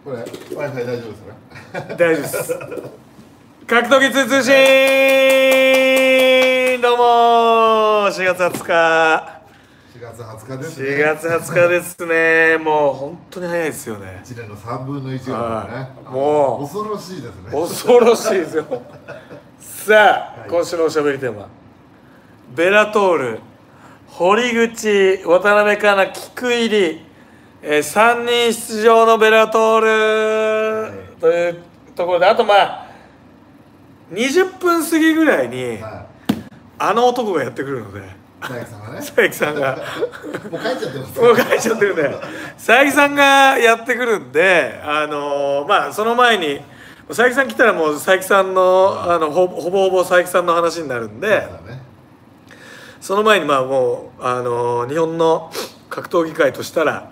これ Wi-Fi 大丈夫ですか？ 大丈夫です。格闘技通信、どうも4月20日。 4月20日ですね。 4月20日ですね。もう本当に早いですよね。 1年の3分の1がね。 もう恐ろしいですね。 恐ろしいですよ。さあ、今週のおしゃべりテーマ、ベラトール堀口、渡辺香奈、菊入3人出場のベラトール、というところで、あと20分過ぎぐらいに、あの男がやってくるので、 佐伯さんがね、 佐伯さんがもう帰っちゃってます。 もう帰っちゃってるんで、佐伯さんがやってくるんで、その前に佐伯さん来たらもう佐伯さんの、ほぼほぼ佐伯さんの話になるんで、その前にもう日本の格闘技界としたら、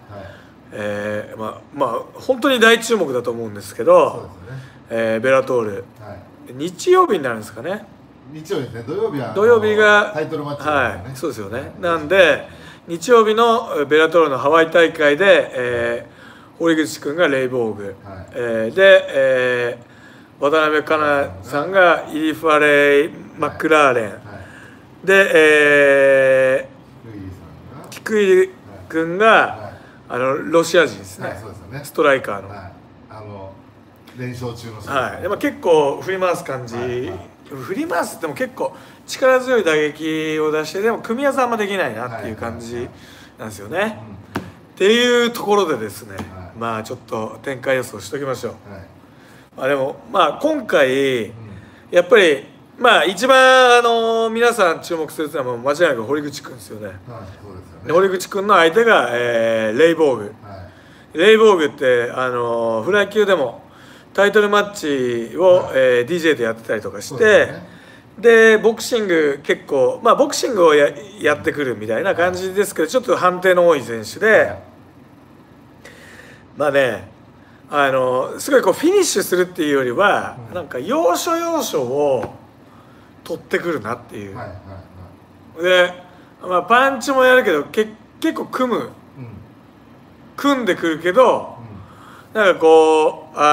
本当に大注目だと思うんですけど、ベラトール、日曜日になるんですかね。 日曜日ですね。土曜日がタイトルマッチですね。 そうですよね。なんで日曜日のベラトールのハワイ大会で、堀口君がレイボーグ、で、渡辺香奈さんがイリファレイ・マクラーレン、で、菊入君がロシア人ですね。ストライカーの。 連勝中の。 でも結構振り回す感じ。振り回すっても結構力強い打撃を出して、でも組み合わせあんまできないなっていう感じなんですよね。っていうところでですね、ちょっと展開予想しときましょう。でも今回やっぱり一番皆さん注目するのは間違いなく堀口君ですよね。堀口君の相手が、レイボーグ。レイボーグってフライ級でもタイトルマッチを、DJ でやってたりとかして、でボクシング結構ボクシングをやってくるみたいな感じですけど、ちょっと判定の多い選手で、すごいこうフィニッシュするっていうよりは、なんか要所要所を取ってくるなっていう。で、パンチもやるけど結構組んでくるけど、なんかこうフ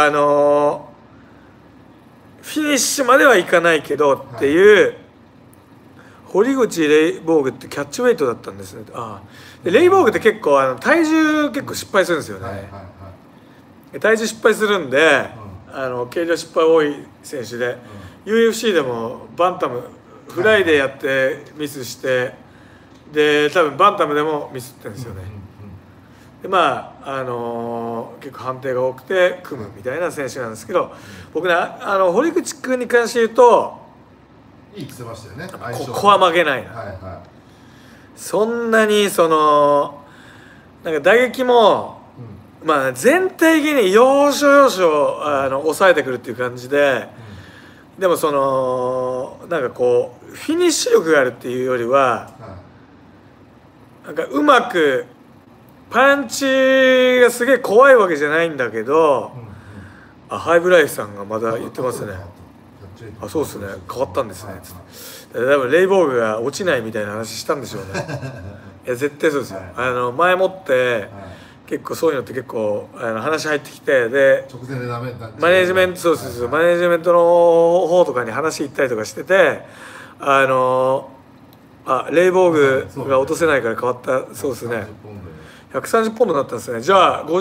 ィニッシュまではいかないけどっていう。堀口レイボーグってキャッチウェイトだったんですね。でレイボーグって結構体重結構失敗するんですよね。体重失敗するんで、軽量失敗多い選手で、UFC でもバンタムフライでやってミスして、で多分バンタムでもミスってるんですよね。で結構判定が多くて組むみたいな選手なんですけど、僕ね堀口君に関して言うといいって言ってましたよね。 ここは負けないな。そんなになんか打撃も全体的に要所要所抑えてくるっていう感じで、でもなんかこうフィニッシュ力があるっていうよりは、なんかうまくパンチがすげえ怖いわけじゃないんだけど、ハイブライフさんがまだ言ってますね。そうですね、変わったんですね。多分レイボーグが落ちないみたいな話したんでしょうね。いや絶対そうですよ。前もって結構そういうのって結構話入ってきて、でマネージメントマネージメントの方とかに話行ったりとかしてて、レイボーグが落とせないから変わった。そうですね、130ポンドになったんですね。じゃあ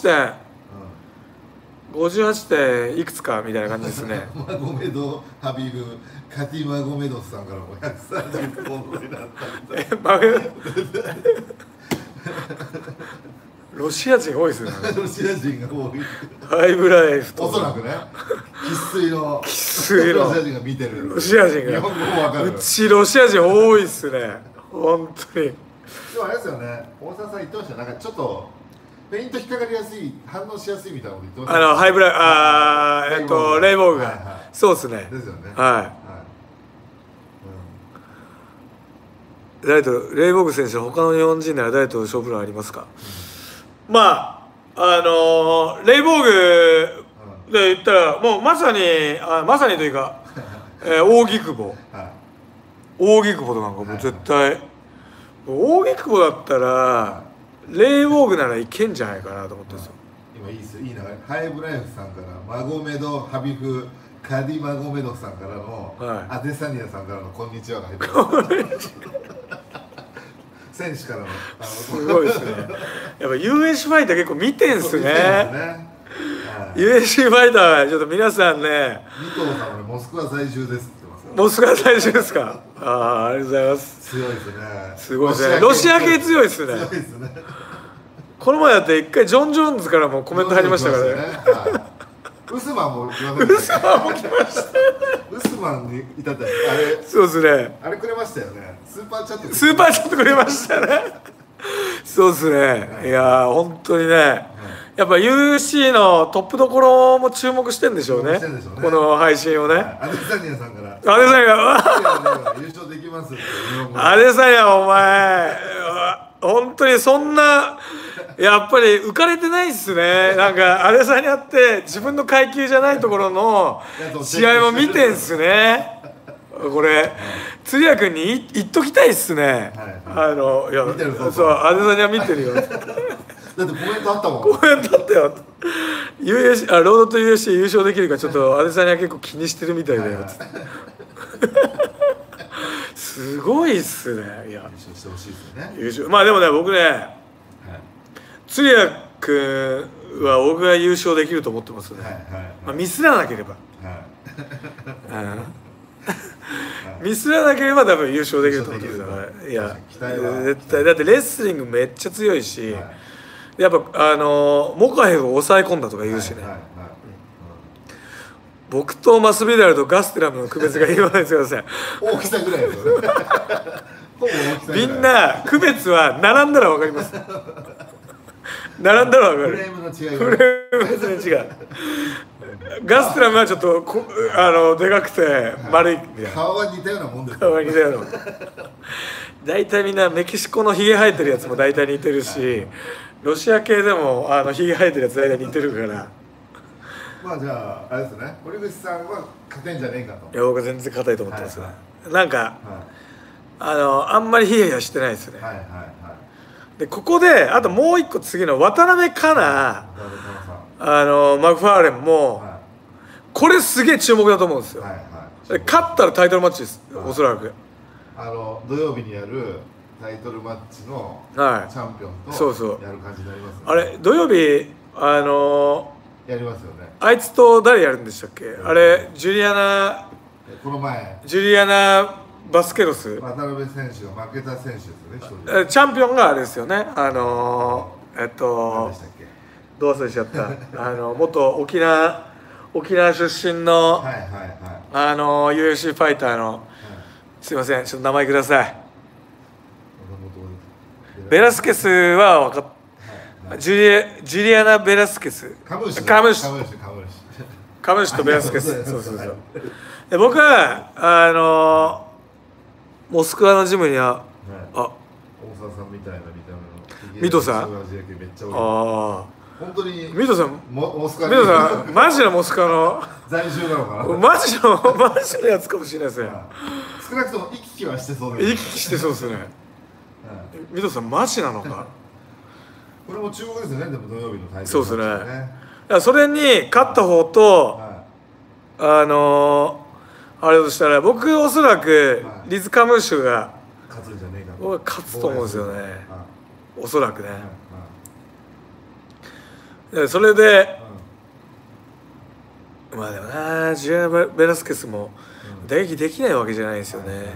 58点いくつかみたいな感じですね。 マゴメド・ハビブ・カティマゴメドスさんからも130ポンドになったみたいな。 ロシア人多いですね。 ロシア人が多い。 ハイブライフとおそらくね、生粋のロシア人が見てる。 ロシア人がうちロシア人多いっすね、本当に。 でもあれですよね、大沢さん言ってました。なんかちょっとペイント引っかかりやすい、反応しやすいみたいなこと言ってました。 ハイブライレイボーグがそうですね。 ですよね。 誰とレイボーグ選手、他の日本人なら誰と勝負論ありますか？レイボーグで言ったらもうまさにというか扇久保とかもう絶対、扇久保だったらレイボーグならいけんじゃないかなと思ってるんですよ。 今いいっすよ、いい流れ。ハイブライフさんからマゴメドハビフカディマゴメドさんからの、アデサニアさんからのこんにちはが入ってます。選手からのすごいですね。やっぱ UFC ファイター結構見てんすね。UFC ファイターちょっと皆さんね。 二藤さんはモスクワ在住ですって言ってます。 モスクワ在住ですか。ありがとうございます。 強いですね。 すごいですね。ロシア系強いですね。 強いですね。 この前だって一回ジョン・ジョーンズからもコメント入りましたからね。 ウスマンも来ました。ウスマンも来ました。ウスマンに至ったあれ。 そうですね。 あれくれましたよね。スーパーチャット。 スーパーチャットくれましたね。そうですね。いや本当にね。やっぱ UFC のトップどころも注目してんでしょうね。この配信をね。 アデサニアさんから。 アデサニア優勝できますって。 アデサニアお前本当にそんなやっぱり浮かれてないっすね。なんかアデサニアって自分の階級じゃないところの試合も見てんすね。これ釣り屋君に言っときたいっすね。いやそうアデサニア見てるよ。 だってコメントあったもん。 コメントあったよ。UFC ロードと UFC 優勝できるかちょっとアデサニア結構気にしてるみたいだよ。すごいっすね。いや。優勝してほしいですよね。 優勝。まあでもね僕ね、釣り屋君は僕が優勝できると思ってますね。まあミスらなければ。ミスらなければ多分優勝できると思ってるから。いや絶対だってレスリングめっちゃ強いし。やっぱモカヘフを抑え込んだとか言うしね。僕とマスビダルとガステラムの区別が言わないですよね。 大きさぐらいですよね。 みんな区別は並んだら分かります。並んだら分かる。 フレームの違い。 フレーム全然違う。ガステラムはちょっとでかくて丸い。 顔は似たようなもんです。 顔は似たような。大体みんなメキシコのヒゲ生えてるやつも大体似てるし。ロシア系でもひげ生えてるやつ大体似てるから。 まあじゃああれですね。堀口さんは勝てんじゃねえかと。 いや僕は全然硬いと思ってますね。なんかあんまりヒヤヒヤしてないですね。でここであともう一個次の渡辺香奈マクファーレンもこれすげえ注目だと思うんですよ。勝ったらタイトルマッチです、おそらく。 土曜日にやるタイトルマッチのチャンピオンとやる感じになりますね。 あれ土曜日やりますよね。 あいつと誰やるんでしたっけ。あれジュリアナこの前ジュリアナ・バスケロス渡辺選手が負けた選手ですよね。 チャンピオンがあれですよね。 何でしたっけ。 どう忘れちゃった。元沖縄出身のUFC ファイターのすいませんちょっと名前ください。ベラスケスは分かった。ジュリアナ・ベラスケス。カムシとベラスケス。そうそうそう。で僕はモスクワのジムには大沢さんみたいな見た目のミトさん。 ああ本当にミトさんモスクワミトさんマジのモスクワの在住なのかな。 マジのやつかもしれないですね。 少なくとも行き来はしてそうです。 行き来してそうですね。ミトさんマジなのか。 これも注目ですよね。でも土曜日の対戦。 そうですね。それに勝った方とあれとしたら僕おそらくリズ・カムーシュが勝つんじゃねえか。 僕は勝つと思うんですよね。おそらくね。それでまあでもなジュリアナ・ベラスケスも打撃できないわけじゃないですよね。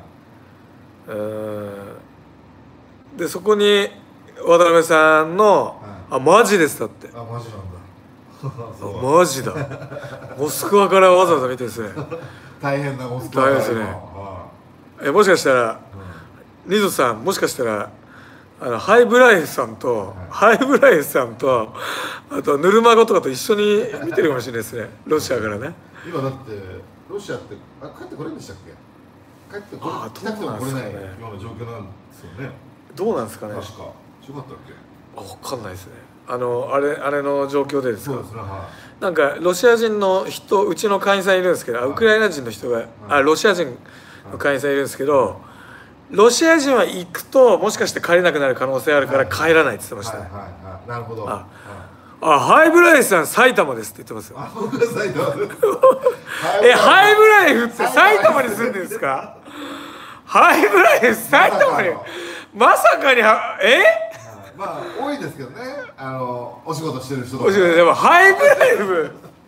でそこに渡辺さんの「あマジです」だって。 あマジなんだ。マジだ。モスクワからわざわざ見てるんですね。 大変なモスクワ。 大変ですね。もしかしたらニゾさんもしかしたらハイブライフさんとあとヌルマゴとかと一緒に見てるかもしれないですね。ロシアからね。 今だってロシアって帰ってこれんでしたっけ。帰ってこれなくても来れないような状況なんですよね。 どうなんですかね。 確か違ったっけ。 分かんないですね。あれの状況でですか。 そうですね。 なんかロシア人の人うちの会員さんいるんですけど、ウクライナ人の人がロシア人の会員さんいるんですけど、ロシア人は行くともしかして帰れなくなる可能性あるから帰らないって言ってましたね。 なるほど。 あ、ハイブライフさん埼玉ですって言ってますよ。 あ、僕は埼玉です。 ハイブライフって埼玉に住んでるんですか？ハイブライフ埼玉にまさかにまあ多いですけどね、お仕事してる人とか。でもハイブライフ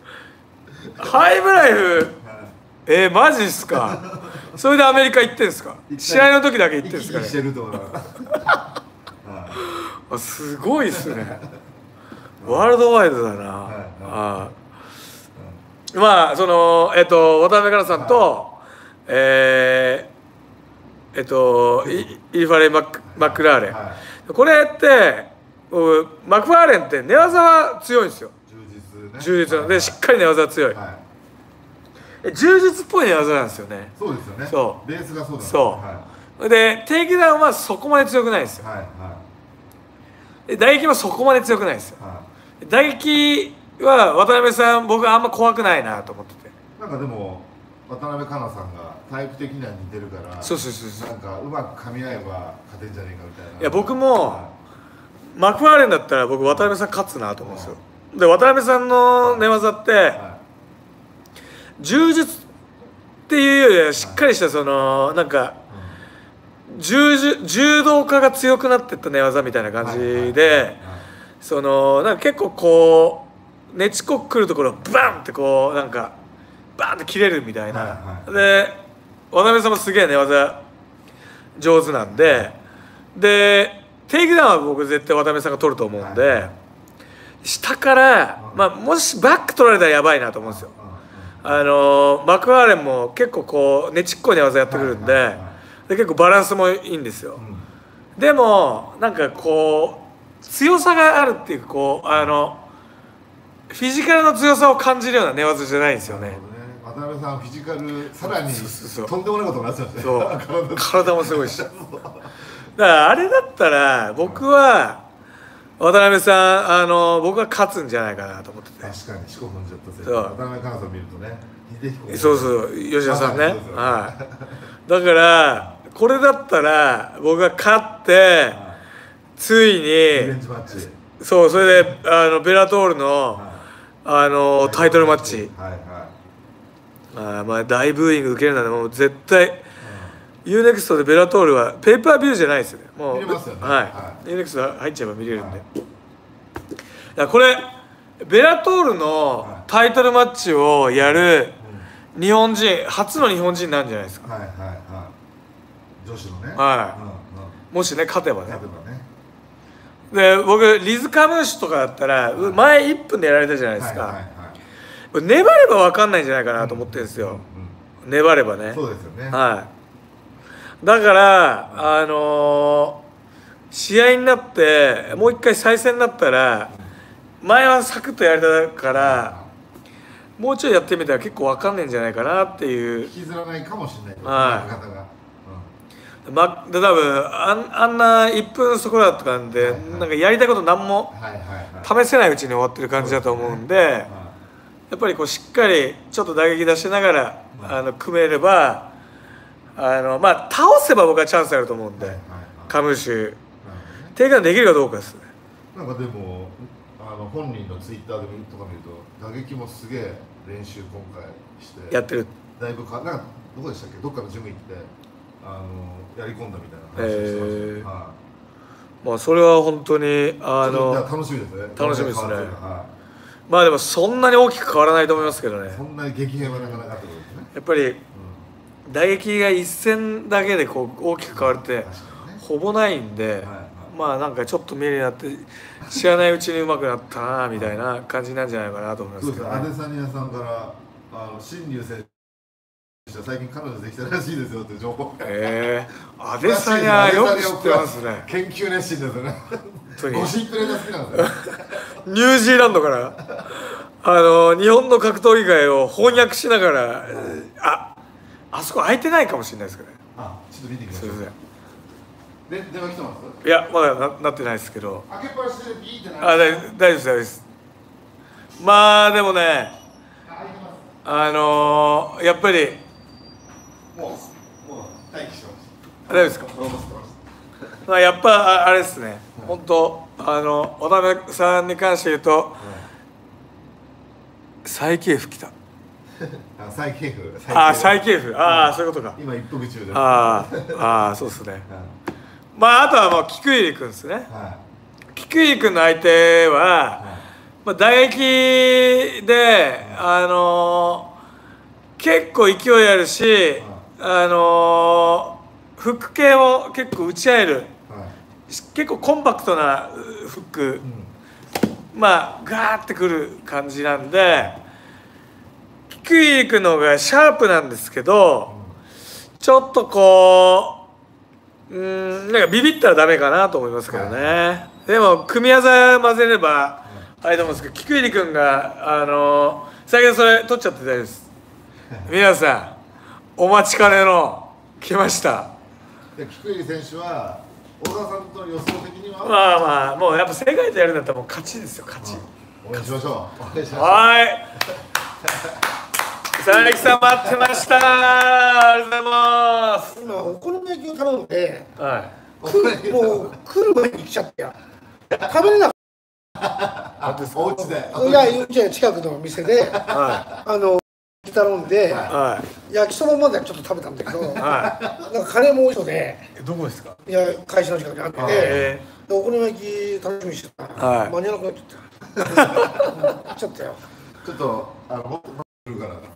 マジっすか？それでアメリカ行ってんすか？試合の時だけ行ってんすかね？ してると思います。すごいっすね。ワールドワイドだな。まあその渡辺香奈さんとイーファレン・マクラーレン、これってマクファーレンって寝技は強いんですよ。充実でしっかり寝技は強い。充実っぽい寝技なんですよね。 そうですよね。 そうベースがそうだ。 そうでテイクダウンはそこまで強くないですよ。打撃もそこまで強くないですよ。打撃は渡辺さん、僕はあんま怖くないなと思ってて。 なんかでも渡辺香奈さんがタイプ的には似てるから、 そうなんかうまく噛み合えば勝てんじゃねえかみたいな。 いや僕も、マクファーレンだったら僕渡辺さん勝つなと思うんですよ。で渡辺さんの寝技って、柔術っていうよりはしっかりしたそのなんか、柔道家が強くなってった寝技みたいな感じで、そのなんか結構こうねちこくるところをバンってこうなんかバンって切れるみたいな。で渡辺さんもすげえ寝技上手なんで、テイクダウンは僕絶対渡辺さんが取ると思うんで、下からまあもしバック取られたらやばいなと思うんですよ。マクファーレンも結構こうねちっこい寝技やってくるんで、結構バランスもいいんですよ。でもなんかこう強さがあるっていうか、こうフィジカルの強さを感じるような寝技じゃないんですよね。 渡辺さんフィジカルさらにとんでもないことになってますね。 そう体もすごいし。だからあれだったら僕は渡辺さん僕は勝つんじゃないかなと思ってて。 確かに四股踏んじゃったぜ。渡辺香奈さん見るとね、秀彦。 そう吉田さんね。はい。だからこれだったら僕が勝ってついにそれでベラトールのタイトルマッチ。まあ大ブーイング受けるならもう絶対。UNEXT でベラトールはペーパービューじゃないですよね。もう見れますよね。 UNEXT 入っちゃえば見れるんで。これベラトールのタイトルマッチをやる日本人初の日本人なんじゃないですか。 女子のね。 もしね勝てばね。で僕リズ・カムーシュとかだったら前1分でやられたじゃないですか。粘れば分かんないんじゃないかなと思ってるんですよ。粘ればね。 そうですよね。 だから試合になってもう一回再戦になったら前はサクッとやれたからもうちょいやってみたら結構分かんないんじゃないかなっていう。 引きずらないかもしれない。 多分あんな1分そこらだったんでなんかやりたいこと何も試せないうちに終わってる感じだと思うんで、やっぱりこうしっかりちょっと打撃出しながら組めればまあ倒せば僕はチャンスあると思うんで、カムーシュテイクダウンできるかどうかですね。 なんかでも本人のツイッターでとか見ると打撃もすげえ練習今回してやってる。 だいぶなんかどこでしたっけ、どっかのジム行ってやり込んだみたいな話をしてました。 まあそれは本当に楽しみですね。 楽しみですね。まあでもそんなに大きく変わらないと思いますけどね。 そんなに激変はなかなかってことですね。 やっぱり打撃が一戦だけでこう大きく変わるってほぼないんで、まあなんかちょっと見るようになって知らないうちに上手くなったなみたいな感じなんじゃないかなと思いますけど、 アデサニアさんから新入選手は最近彼女できたらしいですよって情報が。 アデサニアよく知ってますね。 研究熱心ですよね。ゴシップネタ好きなんですよ。 ニュージーランドから日本の格闘技界を翻訳しながらあそこ空いてないかもしれないですけどね。 ちょっと見てきましょう。 すいません。 電話来てます？ いやまだなってないですけど。 開けっぱなしでビーってな大丈夫です大丈夫です。まあでもねやっぱりもう待機してました。 大丈夫ですか。まあやっぱあれですね。本当渡辺さんに関して言うと、再契符来た。 再契符。 再契符。そういうことか。 今一服中です。 そうですね。あとはもう菊入君ですね。菊入君の相手は、打撃で結構勢いあるし、フック系を結構打ち合える、結構コンパクトなフック、ガーってくる感じなんで、菊入君の方がシャープなんですけど、ちょっとこうなんかビビったらダメかなと思いますけどね。でも組み技混ぜればあれと思うんですけど、菊入君が最近それ取っちゃって大丈夫です。皆さんお待ちかねの来ました。 菊入選手は小田さんと予想的にはもうやっぱ世界とやるんだったらもう勝ちですよ、勝ち。 応援しましょう。 はい。佐々木さん待ってました。ありがとうございます。 今お好み焼きを頼んで、 もう来る前に来ちゃってや。食べれなかった。 お家で。 いや、うち近くのお店で、頼んで、焼きそばまではちょっと食べたんだけど、なんかカレーも美味しそうで。 どこですか？ いや、会社の近くにあって、お好み焼き楽しみにしてたら、間に合わなくなっちゃった。来ちゃったよ。 ちょっと来るから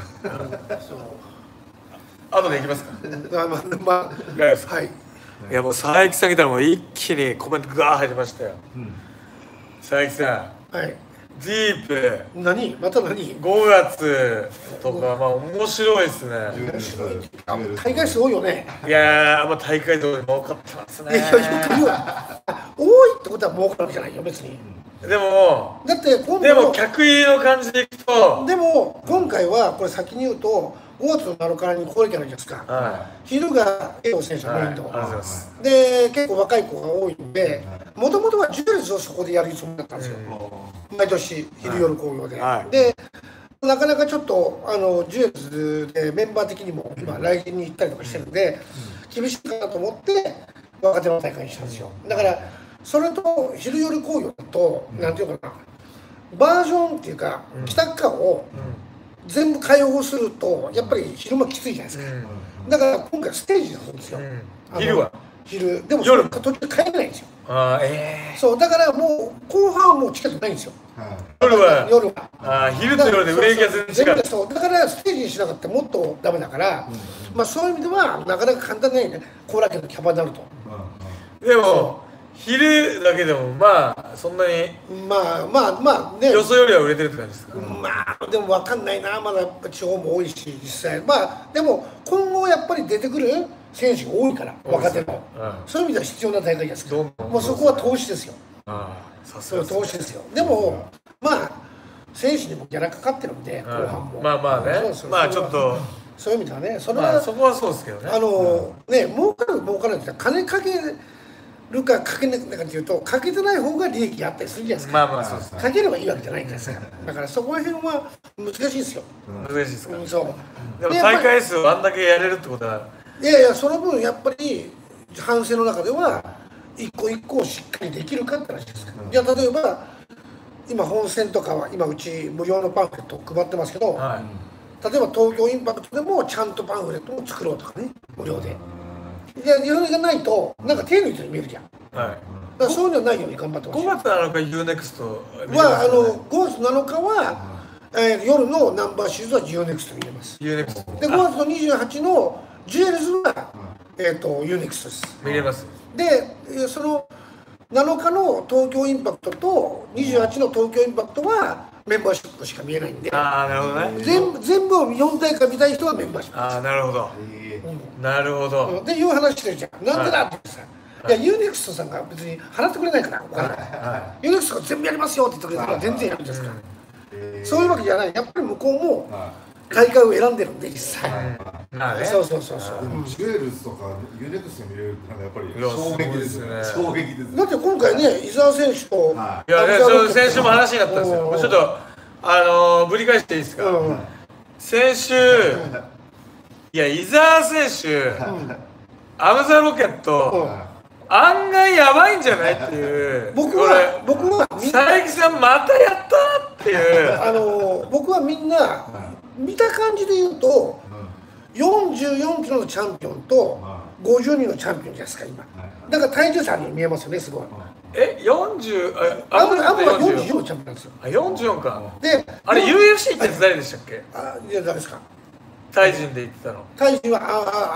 後で行きますか？ はい。 いやもう佐伯さん来たらもう一気にコメントガー入りましたよ。佐伯さん。 はい。 ディープ。 また何？ 5 月とか面白いですね。 大会すごいよね。 いや大会とか儲かってますね。 いやよく言うわ。多いってことは儲かるわけじゃないよ別に。 でもだって今度でも客入りの感じでいくと、 でも今回はこれ先に言うと5月の7日に高齢期あるじゃないですか。昼が栄養選手のメインと、で結構若い子が多いんで、もともとはジュエルズをそこでやるつもりだったんですよ、毎年昼夜紅葉で。でなかなかちょっとジュエルズでメンバー的にも今来日に行ったりとかしてるんで、厳しいかなと思って若手の大会にしたんですよ。だからそれと昼夜紅葉だとなんていうかな、バージョンっていうか北側を全部開放するとやっぱり昼間きついじゃないですか。だから今回ステージなんですよ。昼でも夜途中帰れないんですよ。そうだからもう後半はもうチケットないんですよ。夜は昼と夜で売れ行きが全然違う。 そうだからステージにしなかったらもっとダメだから、そういう意味ではなかなか簡単ないね、後楽園のキャパになると。 でも昼だけでもそんなにね、 予想よりは売れてるって感じですか？ でも分かんないな、まだやっぱ地方も多いし実際でも今後やっぱり出てくる選手が多いから若手の、そういう意味では必要な大会じゃないですか。もうそこは投資ですよ。そう投資ですよ。でも選手にもギャラかかってるんで後半もちょっとそういう意味ではね、 そこはそうですけどね。 儲かる儲からないって金かけるかかけないかっていうと、かけてない方が利益があったりするじゃないですか。 そうですね。 かければいいわけじゃないんですから。だからそこら辺は難しいですよ。 難しいですか？ そう。 でも大会数をあんだけやれるってことは、 いやその分やっぱり反省の中では一個一個をしっかりできるかって話ですから。じゃあ例えば今本戦とかは今うち無料のパンフレットを配ってますけど、例えば東京インパクトでもちゃんとパンフレットを作ろうとかね、無料で。いや、それがないとなんか手抜いてる見えるじゃん。だからそういうのないように頑張ってます。 5月7日 UNEXT は5月7日は夜のナンバーシューズは UNEXT 見れます。で5月の28のジュエルズはUNEXT です。 見れます。 でその7日の東京インパクトと28の東京インパクトはメンバーシップしか見えないんで、 なるほどね。 全部を4大会見たい人はメンバーシップです。 なるほど。なるほど。 でいう話してるじゃん。なんでだってさ、いやUNEXTさんが別に払ってくれないからお金。UNEXTが全部やりますよって言ってくれたら全然やるんですから。そういうわけじゃない。やっぱり向こうも大会を選んでるんで実際。そう。 ジュエルズとかUNEXT見れるってなんかやっぱり衝撃ですね。衝撃です。 だって今回ね、伊沢選手といや先週も話になったんですよ。ちょっとぶり返していいですか？先週いや伊沢選手アムザロケット案外やばいんじゃないっていう。 僕は佐伯さんまたやったっていう。 僕はみんな見た感じで言うと44キロのチャンピオンと52のチャンピオンじゃないですか今。だから体重差に見えますよねすごい。 40 アブは44のチャンピオンなんですよ。 44か。 であれ UFC って誰でしたっけ？ いや誰ですか？ タイ人で言ってたの。 タイ人は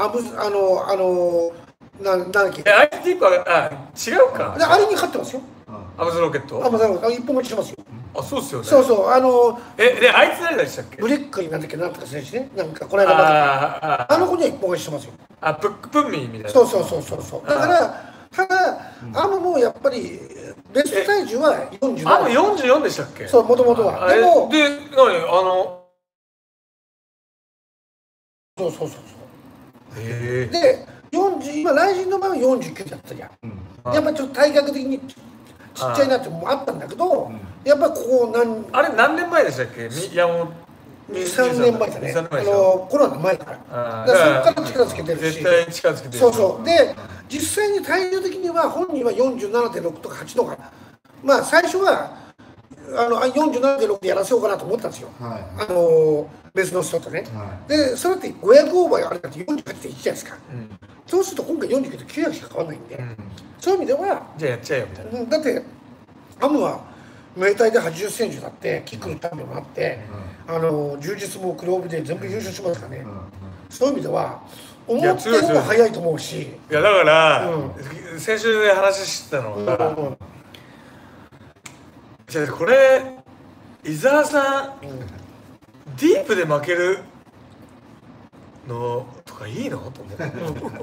なんだっけ？ アイティープは違うか。 あれに勝ってますよ。 アブズロケット。 一本勝ちしてますよ。 あ、そうっすよね。 そうそうであいつ誰でしたっけ？ ブレックになんだっけなんとか選手ね。なんかこの間あの子には一本勝ちしてますよ。 プンミーみたいな。 そう。だからただアムもやっぱりベスト体重は47。 アム44でしたっけ？ そう元々は。でもそう。で今ライジンの場合は49だったじゃん。やっぱりちょっと体格的にちっちゃいなってもあったんだけど、やっぱりここあれ何年前でしたっけ？2、 3年前だね。コロナの前から。そこから力つけてるし。 絶対力つけてる。 そう。で実際に体重的には本人は47.6とか8とか、まあ最初は47.6でやらせようかなと思ったんですよ。別の人とね。でそれって500オーバーあれだって48.1じゃないですか。そうすると今回49と900しか変わらないんで、そういう意味ではじゃあやっちゃえよみたいな。 だってアムはムエタイで80センチだってキックのチャンピオンもあって、柔術も黒帯で全部優勝しますからね。そういう意味では思ってるのが早いと思うし。 いやだから先週で話してたのが、じゃあこれ伊沢さんディープで負けるのとかいいのと思って。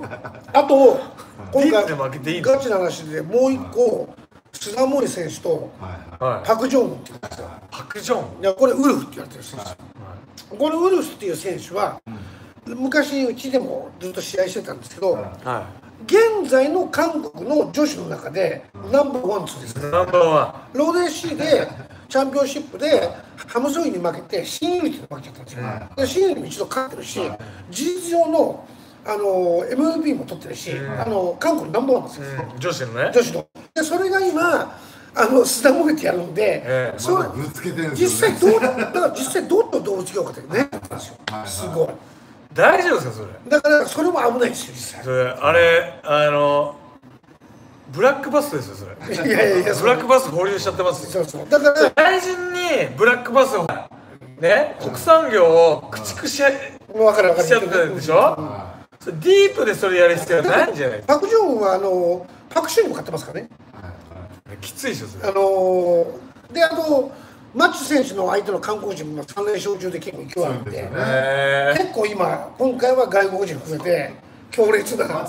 あと今回ガチな話でもう一個須田森選手とパク・ジョンウンって言うんですよ。 パク・ジョン。 いやこれウルフって言われてる選手。このウルフっていう選手は昔うちでもずっと試合してたんですけど、現在の韓国の女子の中でナンバーワン2です。 ナンバーワン。ローデンシーでチャンピオンシップでハムソイに負けてシンユリティで負けちゃったんですよ。でシンユリも一度勝ってるし、事実上のMVP も取ってるし、韓国ナンバーワンですよ。 女子のね。 女子の。でそれが今須田もげてやるんで、実際どうと動物業界ってねなんですよ。すごい。 大丈夫ですかそれ？ だからそれも危ないですよ実際。 それあれブラックバスですよそれ。いやブラックバス放流しちゃってますよ。 そうだから大臣にブラックバスをね国産業を駆逐しちゃってるでしょ。ディープでそれやる必要ないんじゃないですか。 パク・ジョンウンはパク・シュンにも勝ってますからね。 きついでしょそれ。 でマッチ選手の相手の韓国人も3連勝中で結構勢いあるんで、結構今回は外国人含めて強烈な。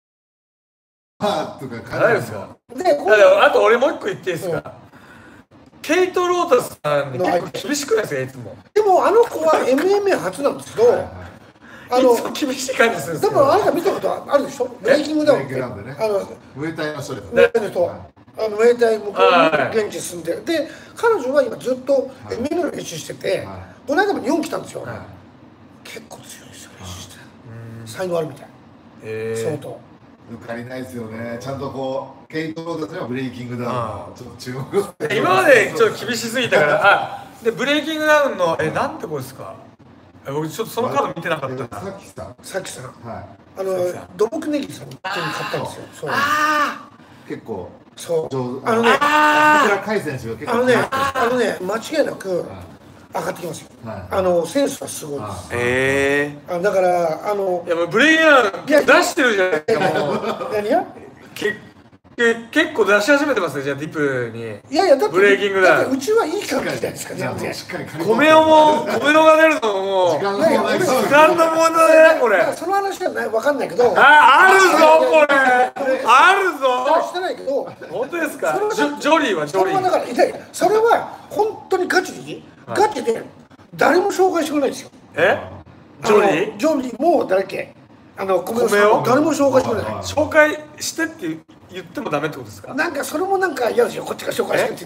誰ですか？あと俺もう一個言っていいですか？ケイト・ロータスさんに結構厳しくないですかいつも。 でもあの子は MMA 初なんですけど、 いつも厳しい感じするんですよ。でもあなた見たことあるでしょ？ブレイキングダウンってムエタイの人です。 ムエタイの人。ムエタイ向こうに現地住んで、で彼女は今ずっと MMA の練習してて、この間も日本来たんですよ。結構強いですよ練習して。才能あるみたい。相当。 抜かりないですよね。ちゃんとこうケイト・ロータスにはブレイキングダウンのちょっと注目。 今までちょっと厳しすぎたからでブレイキングダウンのなんて子ですか？僕ちょっとそのカード見てなかった。 さきさん。土木ネギさんに買ったんですよ。 結構。 そう。 福倉海選手が結構間違いなく上がってきますよ。センスはすごいです。だからいやもうブレイヤー出してるじゃないですかもう。 何が？ 結構出し始めてますねじゃあディプに。 いやだってブレイキングダウン。 うちはいい感じじゃないですか全然。 米のが出るのも時間の問題だねこれ。 その話は分かんないけど。 あるぞこれ。あるぞ。 してないけど。 本当ですか？ジョリーはジョリー。 だからそれは本当にガチで誰も紹介してくれないんですよ。 ジョリーも誰っけ？米を誰も紹介してくれない。 紹介してって言ってもダメってことですか？ なんかそれもなんか嫌ですよこっちが紹介してって言っても。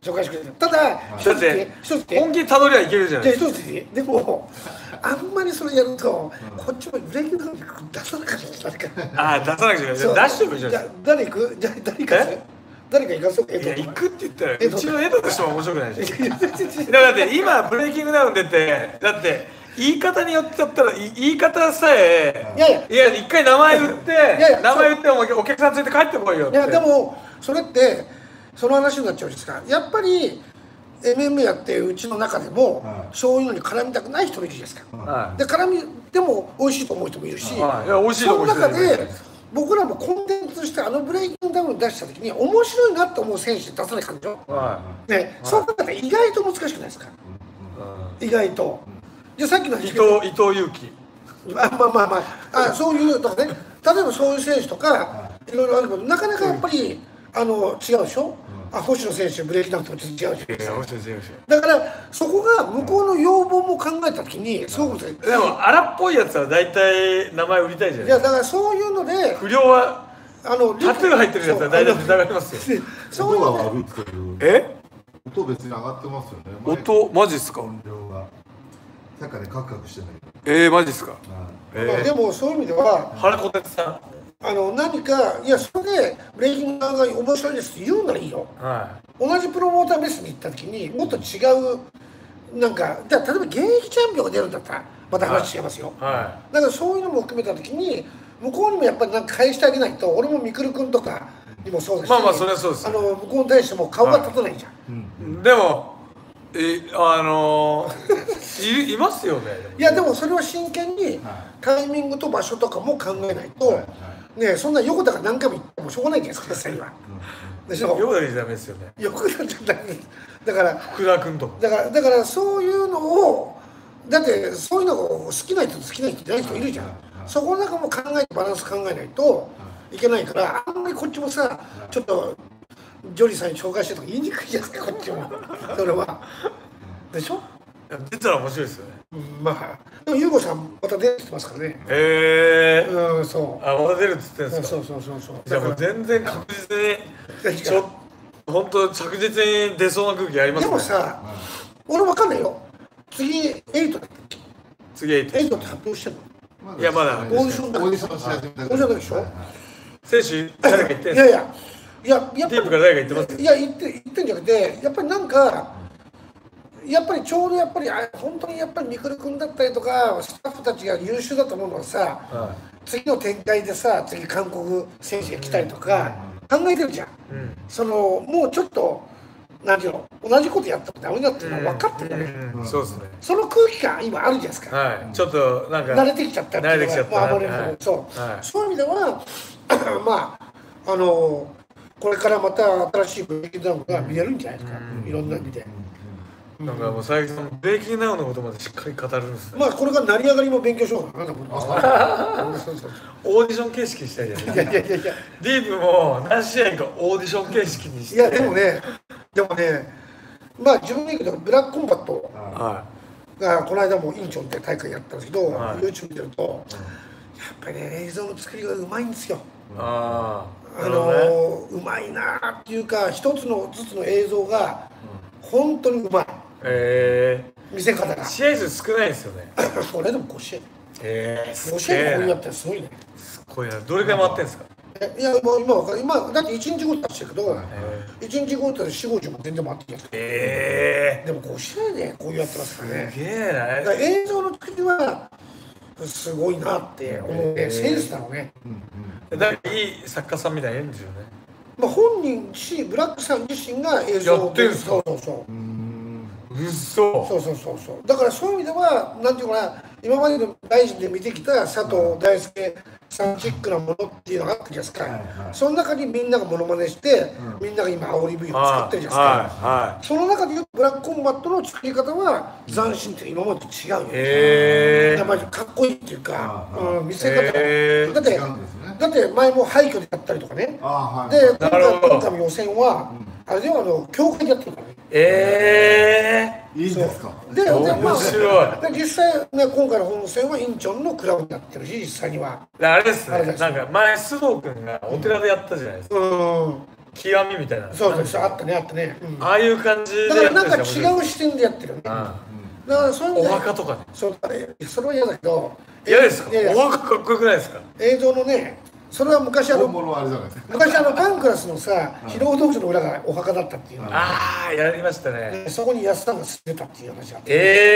紹介してくれた。ただ一つ本気にたどりはいけるじゃないですか。 一つでもあんまりそれやるとこっちもブレイキングダウン出さなかったああ出さなくちゃいけない。出してもいいじゃないですか。 誰行く？じゃあ誰か行かそう。 いや行くって言ったらうちのエドとしても面白くないし。だって今ブレイキングダウン出てだって言い方によってだったら言い方さえいや一回名前言って名前言ってお客さん連れて帰ってこいよって。 いやでもそれってその話になっちゃうんですか。やっぱり MMA やってうちの中でもそういうのに絡みたくない人もいるじゃないですか。で絡みでも美味しいと思う人もいるし、その中で僕らもコンテンツとしてブレイキングダウン出した時に面白いなと思う選手出さないかんでしょ。そう考えたら意外と難しくないですか。意外と。じゃあさっきの伊藤有希。 まあそういうとかね。例えばそういう選手とかいろいろあるけどなかなかやっぱり違うでしょ。星野選手ブレイキングダウンと違うじゃないですか。だからそこが向こうの要望も考えた時にすごくでも荒っぽいやつは大体名前売りたいじゃないですか。 いやだからそういうので不良はタトゥー入ってるやつは大体値段ありますよ。 音が悪いっていう音別に上がってますよね。 音マジっすか。 音量がさっきからカクカクしてない。 マジっすか。 でもそういう意味では原小鉄さん何かいやそれでブレイキングダウンが面白いですって言うならいいよ。同じプロモーターベースに行った時にもっと違うなんか例えば現役チャンピオンが出るんだったらまた話違いますよ。だからそういうのも含めた時に向こうにもやっぱりなんか返してあげないと。俺もみくるくんとかにもそうだし、 まあそれはそうです。 向こうに対しても顔が立たないじゃん。 でもいますよね。 いやでもそれは真剣にタイミングと場所とかも考えないとね。そんな横田が何回も言ってもしょうがないじゃないですか実際は。でしょ。 横田じゃダメですよね。 横田じゃダメだから福田君とかだからそういうのをだってそういうのを好きな人と好きな人じゃない人いるじゃん。そこの中も考えてバランス考えないといけないからあんまりこっちもさちょっとジョリーさんに紹介してとか言いにくいじゃないですかこっちもそれは。でしょ。 出たら面白いですよね。 まあでも優吾さんまた出てきてますからね。そうまた出るっつってんですか。 そうじゃあもう全然確実に本当着実に出そうな空気ありますね。 でもさ俺分かんないよ。次8だっけ。 次8 って発表してんの。 いやまだオーディションだでしょ。 選手誰か言ってんすか。 いややっぱりテープから誰か言ってます。 いや言ってんじゃなくてやっぱりなんかやっぱりちょうどやっぱり本当にやっぱりみくるくんだったりとかスタッフたちが優秀だと思うのはさ、次の展開でさ次韓国選手が来たりとか考えてるじゃん。そのもうちょっとなんていうの同じことやったらダメだっていうのは分かってるよね。 そうですね。 その空気感今あるじゃないですか。 ちょっとなんか慣れてきちゃったっていうのがそういう意味ではまあこれからまた新しいブレイキングダウンが見れるんじゃないですか。いろんな意味で。 なんかもう佐伯さんブレイキングダウンのことまでしっかり語るんですね。 まあこれから成り上がりも勉強しようかなと思います。 オーディション形式したいじゃないですか。いやディープも何試合かオーディション形式にして。 いやでもねまあ自分で言うけどブラックコンバットがこの間もインチョンって大会やったんですけど YouTube 見てるとやっぱりね映像の作りがうまいんですよ。うまいなっていうか一つのずつの映像が本当にうまい。見せ方が試合数少ないですよね。 それでも5試合 5 試合こうやってすごいね。 すごいな。どれくらい回ってんですか。 いやもう今だって1日後ってしてるけど1日後って4、50も全然回ってきます。でも5試合でこうやってますからね。 すげえな。 だから映像の作りはすごいなって思うね。センスだろうね。 だからいい作家さんみたいなんですよね。 まあ本人ブラックさん自身が映像やってんすか。 そうだからそういう意味ではなんていうかな今までの大臣で見てきた佐藤大輔さんチックなものっていうのがあったじゃないですか。その中にみんながモノマネしてみんなが今煽り V を作ってるじゃないですか。その中でいうブラックコンバットの作り方は斬新って今までと違うよ。やっぱりかっこいいっていうか見せ方だって前も廃墟でやったりとかね。で今回の予選はあれでは教会でやってるからね。 いいですか。 で実際ね今回の本戦はインチョンのクラブになってるし実際にはあれですね。なんか前須藤君がお寺でやったじゃないですか。 極みみたいな。 そうです、あったね、あったね。 ああいう感じでだからなんか違う視点でやってるよね。だからそういうお墓とかね。 そうだね、それは嫌だけど。 嫌ですか？お墓かっこよくないですか？ 映像のね、それは昔昔パンクラスのさ、疲労道場の裏がお墓だったっていう。 ああ、やりましたね。 そこに安さんが住んでたっていう話があって。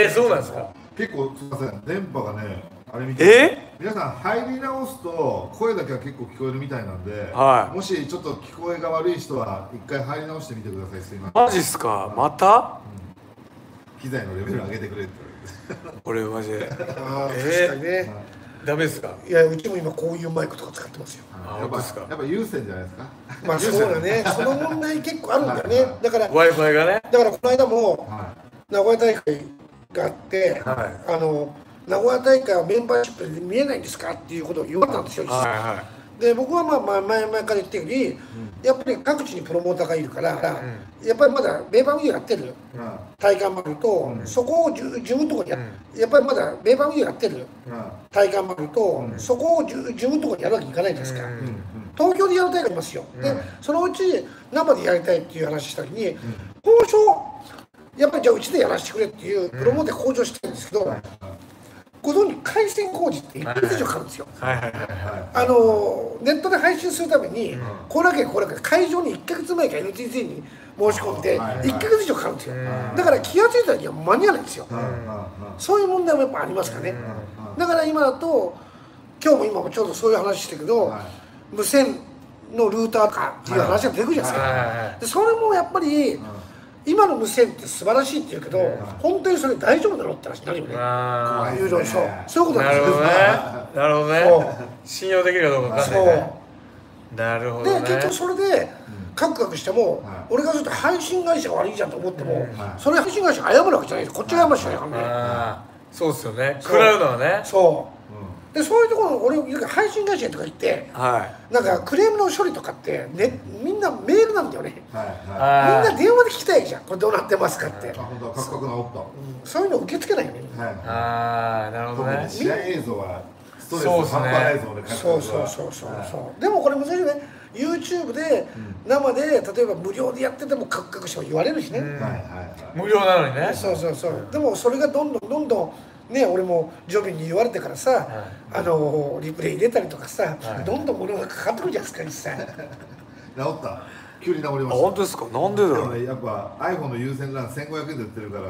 そうなんですか？ 結構すみません、電波がね、あれみたい。皆さん入り直すと声だけは結構聞こえるみたいなんで、もしちょっと聞こえが悪い人は一回入り直してみてください。すいません。 マジっすか？また？ 機材のレベル上げてくれって言われて。 俺マジで。 確かにね。 ダメですか？ いや、うちも今こういうマイクとか使ってますよ。 やっぱ優先じゃないですか。 まあそうだね。その問題結構あるんだよね。だから Wi-Fi がね。 だからこの間も名古屋大会があって、名古屋大会はメンバーシップで見えないんですかっていうことを言われたんですよ。で僕はまあ前々から言ってるように、やっぱり各地にプロモーターがいるから、やっぱりまだベーバーミューやってる体感もあると、そこを自分のところにやっぱりまだベーバーミューやってる体感もあると、そこを自分のところにやるわけにいかないじゃないですか。東京でやる大会ありますよ。でそのうち生でやりたいっていう話した時に、交渉やっぱりじゃあうちでやらせてくれっていうプロモーター交渉してるんですけど、ご存知回線工事って1ヶ月以上かかるんですよ。ネットで配信するためにこれだけ会場に1ヶ月前から NTT に申し込んで1ヶ月以上かかるんですよ。だから気が付いた時は間に合わないんですよ。そういう問題もやっぱありますかね。だから今だと今もちょうどそういう話してるけど、無線のルーターとかっていう話が出てくるじゃないですか。でそれもやっぱり今の無線って素晴らしいって言うけど、本当にそれ大丈夫なのって話になるよね。そういうことなんですよ。 なるほどね。信用できるかどうか分かんないね。なるほどね。 で結局それでカクカクしても、俺がちょっと配信会社が悪いじゃんと思っても、それ配信会社が謝るわけじゃないです。こっちが謝るしかないからね。 そうですよね。食らうのはね。 でそういうところ俺配信会社とか行って、なんかクレームの処理とかってみんなメールなんだよね。みんな電話で聞きたいじゃん。これどうなってますかって。そういうの受け付けないよね。 なるほどね。 試合映像はストレス半端ないぞね。 そうでもこれ難しいね。YouTube で生で例えば無料でやっててもカクカクしても言われるしね。 無料なのにね。 でもそれがどんどんね、俺もジョビンに言われてからさ、リプレイ入れたりとかさ、どんどん物がかかってくるじゃないですか。実際治った、急に治りました。 本当ですか？なんでだろう。 やっぱ iPhone の有線 LAN 1500円で売ってるから、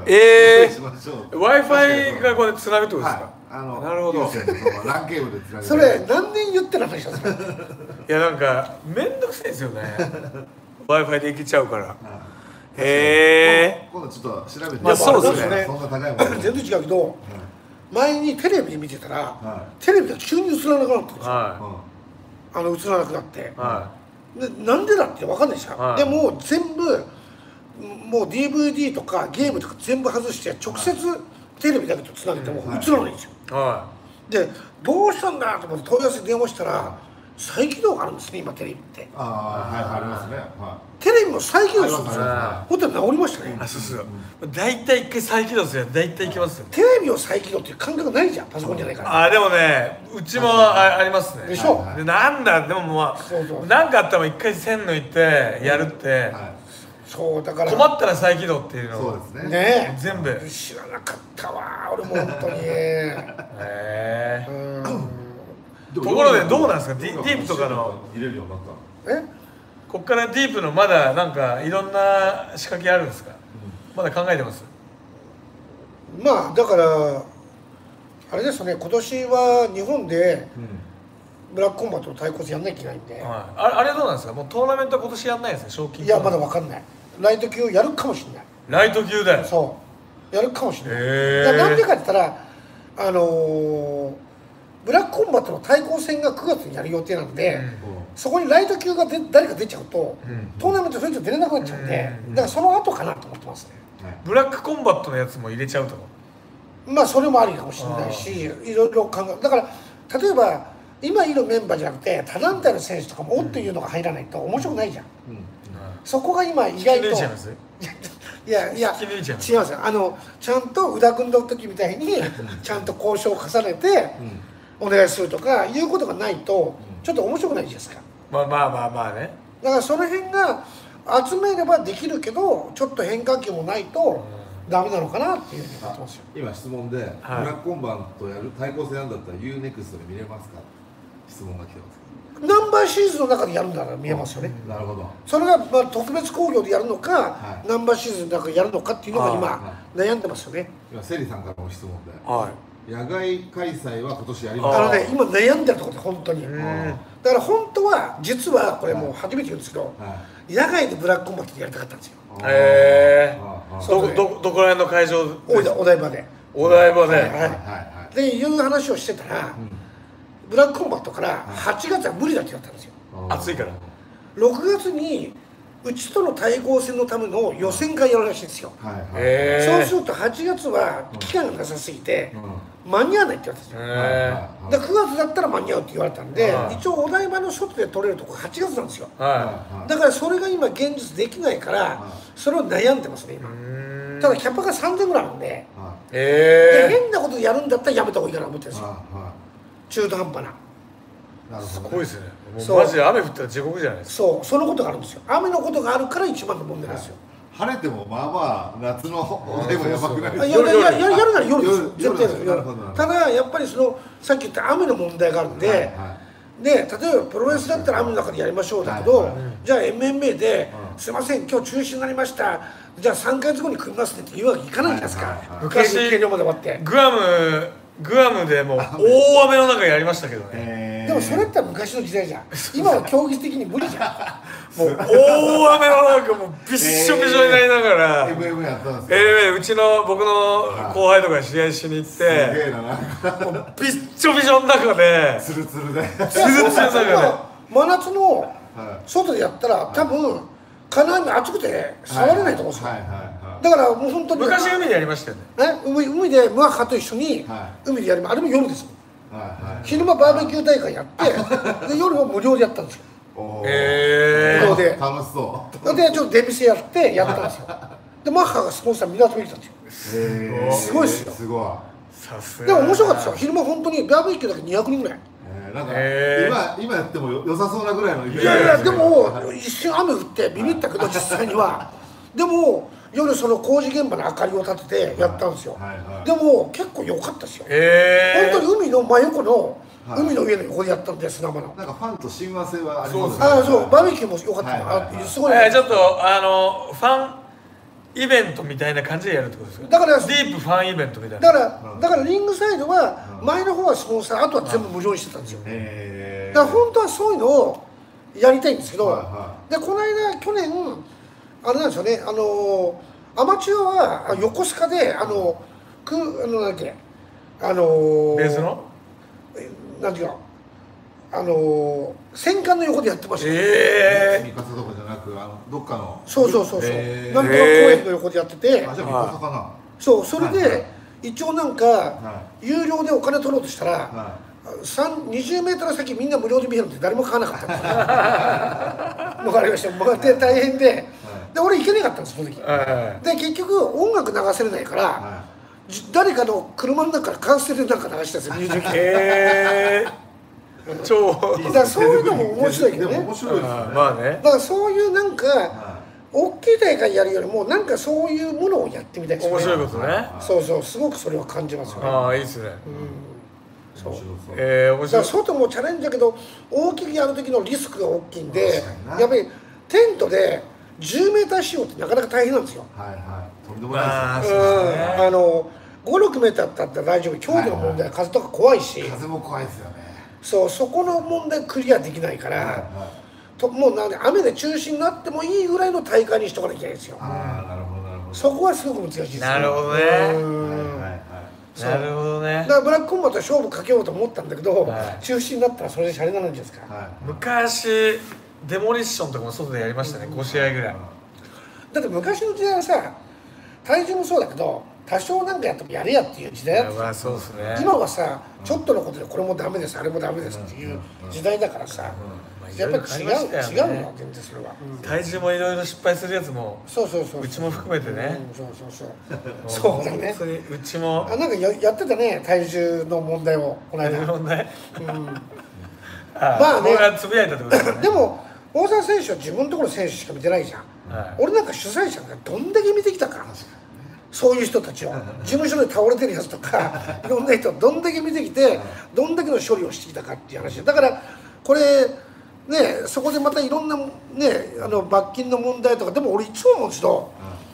Wi-Fi がこれつなぐってことですか？なるほど。 LAN ケーブルでつなぐ。 それ何年言ってる話だそれ。いやなんかめんどくさいですよね。Wi-Fi でいけちゃうから。 今度ちょっと調べて。 まあそうですね。 そんな高いもの。 全然違うけど。前にテレビで見てたら、テレビが急に映らなくなったんですよ。映らなくなって、でなんでだって分かんないじゃん。でも全部もう DVD とかゲームとか全部外して直接テレビだけとつなげても映らないんですよ。でどうしたんだと思って問い合わせ電話したら再起動があるんですね今テレビって。 ありますね。 テレビも再起動するんですよ。ホテル治りましたね。 大体一回再起動するや大体いきますよ。 テレビを再起動っていう感覚ないじゃん、パソコンじゃないから。 でもね、うちもありますね。 でしょ。 なんだでもまあなんかあったら一回線抜いてやるって。 そうだから困ったら再起動っていうのそうですね。 ね全部知らなかったわ俺も本当に。 ところでどうなんですか？ディープとかの入れるようになった。 こっからディープのまだなんかいろんな仕掛けあるんですか？まだ考えてます？ まあだからあれですね、今年は日本でブラックコンバットの対抗戦やんなきゃいけないんで。 あれどうなんですか？もうトーナメント今年やんないですね、賞金。 いやまだわかんない。ライト級やるかもしれない。 ライト級だよ。 そうやるかもしれない。なんでかって言ったらブラックコンバットの対抗戦が9月にやる予定なんで、そこにライト級が誰か出ちゃうと、トーナメントそれ以上出れなくなっちゃうんで、だからその後かなと思ってますね。 ブラックコンバットのやつも入れちゃうとか。 まあそれもありかもしれないし、いろいろ考えだから例えば今いるメンバーじゃなくて他団体の選手とかもおっていうのが入らないと面白くないじゃん。そこが今意外といや違いますよ。ちゃんと宇田君の時みたいにちゃんと交渉を重ねてお願いするとかいうことがないとちょっと面白くないじゃないですか。 まあね。 だからその辺が集めればできるけどちょっと変化球もないとダメなのかなっていうふうに思ってますよ。 今質問で、ブラックコンバンとやる対抗戦なんだったら UNEXT で見れますか質問が来てます。 ナンバーシーズンの中でやるんだから見えますよね。 なるほど。 それがまあ特別興行でやるのか、ナンバーシーズンの中でやるのかっていうのが今悩んでますよね。 今セリさんからの質問で、 はい野外開催は今年やりますか。 今悩んでるところで本当に。だから本当は実はこれもう初めて言うんですけど、野外でブラックコンバットやりたかったんですよ。 どこら辺の会場？ お台場で。 お台場で。 でいう話をしてたら、ブラックコンバットから8月は無理だって言われたんですよ。 暑いから。 6月にうちとの対抗戦のための予選会やるらしいんですよ。そうすると8月は期間がなさすぎて間に合わないって言われたんですよ。で9月だったら間に合うって言われたんで、一応お台場の外で取れるとこ8月なんですよ。だからそれが今現実できないからそれを悩んでますね今。ただキャパが3000ぐらいあるんで、変なことやるんだったらやめた方がいいかなと思ってるんですよ。中途半端な。 すごいですね。もうマジで雨降ったら地獄じゃないですか。 そのことがあるんですよ。雨のことがあるから一番の問題なんですよ。 晴れてもまあまあ夏のお台場やばくないですか。 やるなら夜ですよ。絶対夜。ただやっぱりさっき言った雨の問題があるんで、例えばプロレスだったら雨の中でやりましょうだけど、じゃあ MMA ですいません今日中止になりました。じゃあ3ヶ月後に組みますねって言うわけいかないじゃないですか。 昔グアムでもう大雨の中やりましたけどね。 でもそれって昔の時代じゃん。今は競技的に無理じゃん。もう大雨の中もうびっしょびしょになりながら MMA やったんですか。僕の後輩とか試合しに行ってもうびっしょびしょの中でツルツルで真夏の外でやったら多分金網暑くて触れないと思うんですよ。だからもう本当に昔海でやりましたよね。 海でムアハと一緒に海でやります。あれも夜ですもん。昼間バーベキュー大会やってで夜も無料でやったんですよ。無料で楽しそう。 でちょっと出店やってやったんですよ。でマッハがスポンサーみんな集めてきたんですよ。すごいですよ。 すごい。 さすが。 でも面白かったですよ。昼間本当にバーベキューだけ200人ぐらい。 なんか今やっても良さそうなぐらいのイメージ。 いやでも一瞬雨降ってビビったけど実際にはでも夜その工事現場の明かりを立ててやったんですよ。でも結構良かったですよ。本当に海の真横の海の上の横でやったんで砂浜の。 なんかファンと親和性はありますね。そうバーベキューも良かった。すごい。 ちょっとファンイベントみたいな感じでやるってことですか。 だからディープファンイベントみたいな。 だからリングサイドは前の方はスポンサー、あとは全部無料にしてたんですよ。だから本当はそういうのをやりたいんですけど、でこの間去年あれなんですよね。アマチュアは横須賀でなんだっけベースのなんていうか戦艦の横でやってました。 三笠とかじゃなくどっかのそうなんとか公園の横でやってて、 じゃあ三笠かな。 それで一応なんか有料でお金取ろうとしたら20メートル先みんな無料で見えるんで誰も買わなかったんですよ。分かりました。で大変で俺行けなかったんですその時。で結局音楽流せれないから誰かの車の中からカンセルなんか流したんですよ。ミュージック超だからそういうのも面白いけどね。 面白いですね。 まあね。 だからそういうなんか大きい大会やるよりもなんかそういうものをやってみたいですね。 面白いことね。 そうすごくそれは感じますよね。 ああいいですね。 面白そう。 だから外もチャレンジだけど大きくやる時のリスクが大きいんで、やっぱりテントで10メーター仕様ってなかなか大変なんですよ。 とんでもないですね。 5、6メーターだったら大丈夫。強度の問題は風とか怖いし。 風も怖いですよね。 そこの問題クリアできないから。もう雨で中止になってもいいぐらいの大会にしとかなきゃいけないんですよ。 なるほど。 そこはすごく難しいですね。 なるほどね。なるほどね。 だからブラックコンバットは勝負かけようと思ったんだけど、中止になったらそれでシャレになるんじゃないですか。 昔デモリッションとかも外でやりましたね。5試合ぐらい。 だって昔の時代はさ、体重もそうだけど多少なんかやってもやれやっていう時代だった。 そうですね。 今はさ、ちょっとのことでこれもダメですあれもダメですっていう時代だからさ、やっぱり違うの全然それは。 体重もいろいろ失敗するやつもうちも含めてね。 そうだね。 うちもなんかやってたね、体重の問題をこの間。 問題。 まあね。 僕がつぶやいたってことですね。 でも大沢選手は自分のところの選手しか見てないじゃん、俺なんか主催者がどんだけ見てきたか、そういう人たちを事務所で倒れてるやつとかいろんな人をどんだけ見てきてどんだけの処理をしてきたかっていう話だからこれねそこでまたいろんなね罰金の問題とかでも俺いつも思うんですけど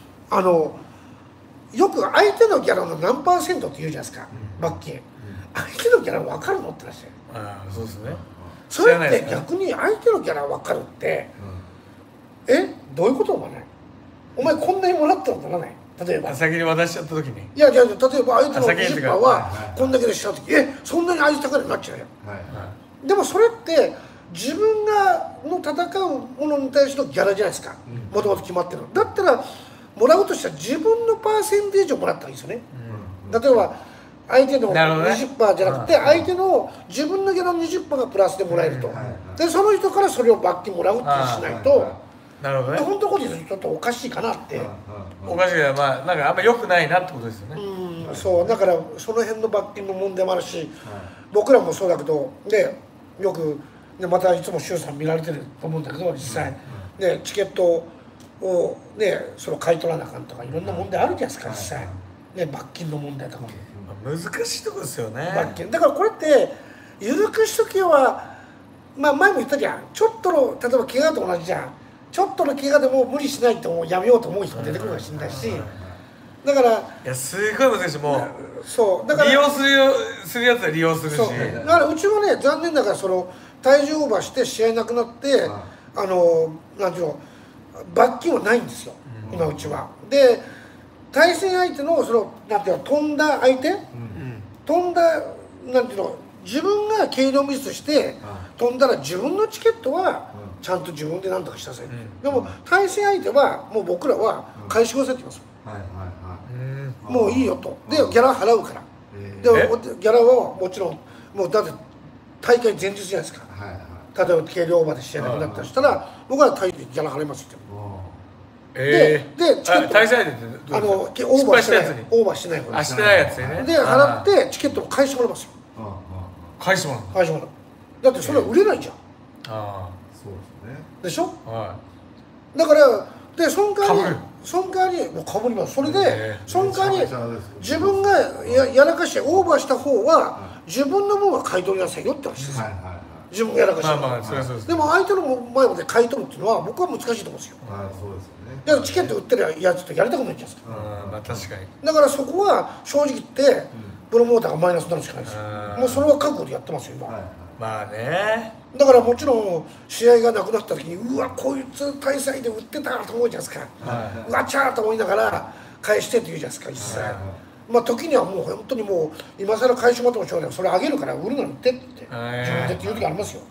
よく相手のギャラの何%って言うじゃないですか、罰金、相手のギャラ分かるのって話で、 そうですね、 それって逆に相手のギャラ分かるって、どういうことお前こんなにもらったのならない、例えば先に渡しちゃった時にいや例えば相手の 20% はこんだけでした時そんなに相手高くなっちゃうよ、でもそれって自分がの戦うものに対してのギャラじゃないですか、もともと決まってるのだったらもらうとしたら自分のパーセンテージをもらったらいいですよね、例えば相手の 20% じゃなくて相手の自分のギャラの 20% がプラスでもらえると、でその人からそれを罰金もらうってしないと、 なるほどね、 本当のこと言うとちょっとおかしいかなって、 おかしいけどなんかあんま良くないなってことですよね。 そうだからその辺の罰金の問題もあるし、僕らもそうだけどでよくでまたいつも周さん見られてると思うんだけど実際、でチケットをねその買い取らなあかんとかいろんな問題あるじゃないですか実際、ね罰金の問題とか難しいとこですよね。 罰金だからこれって緩くしときは前も言ったじゃん、ちょっとの例えば怪我と同じじゃん、ちょっとの怪我でも無理しないとやめようと思う人も出てくるかもしれないし、だからいやすごい難しい、もうそうだから利用するやつは利用するし、だからうちはね残念ながらその体重オーバーして試合なくなってなんていうの罰金はないんですよ、今うちは。で対戦相手のそのなんていうの飛んだ相手、飛んだなんていうの自分が計量ミスして飛んだら自分のチケットはちゃんと自分で何とかしなさい、でも対戦相手はもう僕らは返してくださいって言います、もういいよと、でギャラ払うから、でギャラはもちろんもうだって大会前日じゃないですか、例えば計量オーバーで試合なくなったとしたら僕は大会ギャラ払いますってでチケット対戦相手ってオーバーしてない方してないやつねで払ってチケットを返してもらいますよ、 返してもらう、 返してもらう、だってそれは売れないじゃん、 そうですねでしょ、だからでその代わりもうかぶります。それでその代わり自分がやらかしてオーバーした方は自分のものは買い取りなさいよって話ですよ、自分がやらかしてでも相手の前まで買い取るっていうのは僕は難しいと思うんですよ、だからチケット売ってるやつとやりたくないじゃないですか、 確かにだからそこは正直言ってプロモーターがマイナスになるしかないですよ、もうそれは覚悟でやってますよ今、 まあね、 だからもちろん試合がなくなった時にうわこいつ対戦で売ってたなと思うじゃないですか、うわちゃーと思いながら返してって言うじゃないですか実際、時にはもう本当にもう今更返しまってもしょうがない、それあげるから売るのに売ってって自分でっていう時ありますよ、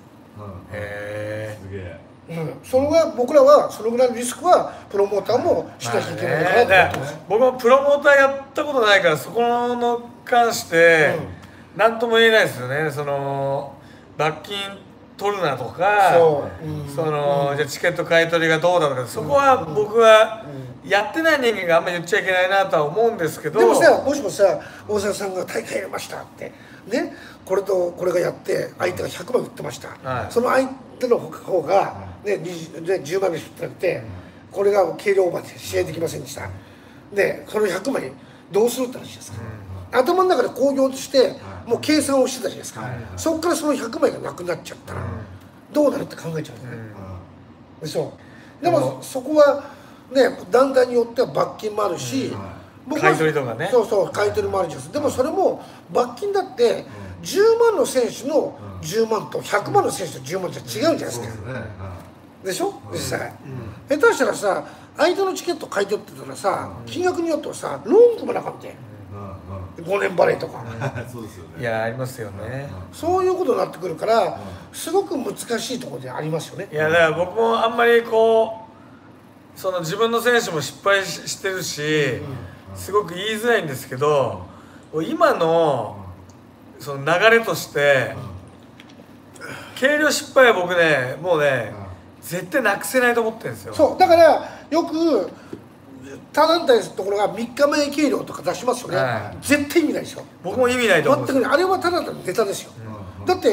それは僕らはそのぐらいのリスクはプロモーターもしなきゃいけないのかなと思ってます、 僕もプロモーターやったことないからそこの関して何とも言えないですよね、その罰金取るなとか、じゃあチケット買い取りがどうだとか、そこは僕はやってない人間があんまり言っちゃいけないなとは思うんですけど、 でもさもしもさ大沢さんが大会やりましたってね、これとこれがやって相手が100万売ってました、その相手の方が、ね、10万円しかなくて、これが計量オーバーで試合できませんでした、でその100万円どうするって話ですか、頭の中で興行としてもう計算をしてたじゃないですか、そこからその100枚がなくなっちゃったらどうなるって考えちゃうんだよね、でしょ。でもそこはね団体によっては罰金もあるし、 買い取りとかね、 そう買い取りもあるじゃん。でもそれも罰金だって10万の選手の10万と100万の選手の10万じゃ違うじゃないですか、でしょ実際、下手したらさ相手のチケット買い取ってたらさ金額によってはさローン組まなあかんて、5年バレーとかそうですよね、 いやありますよね、 そういうことになってくるからすごく難しいところでありますよね。 いやだから僕もあんまりその自分の選手も失敗してるし、すごく言いづらいんですけど、今のその流れとして計量失敗は僕ねもうね絶対なくせないと思ってるんですよ。 そうだからよく他団体のところが3日前計量とか出しますよね、絶対意味ないですよ。 僕も意味ないと思うんですよ。 全くあれはただのネタですよ、だって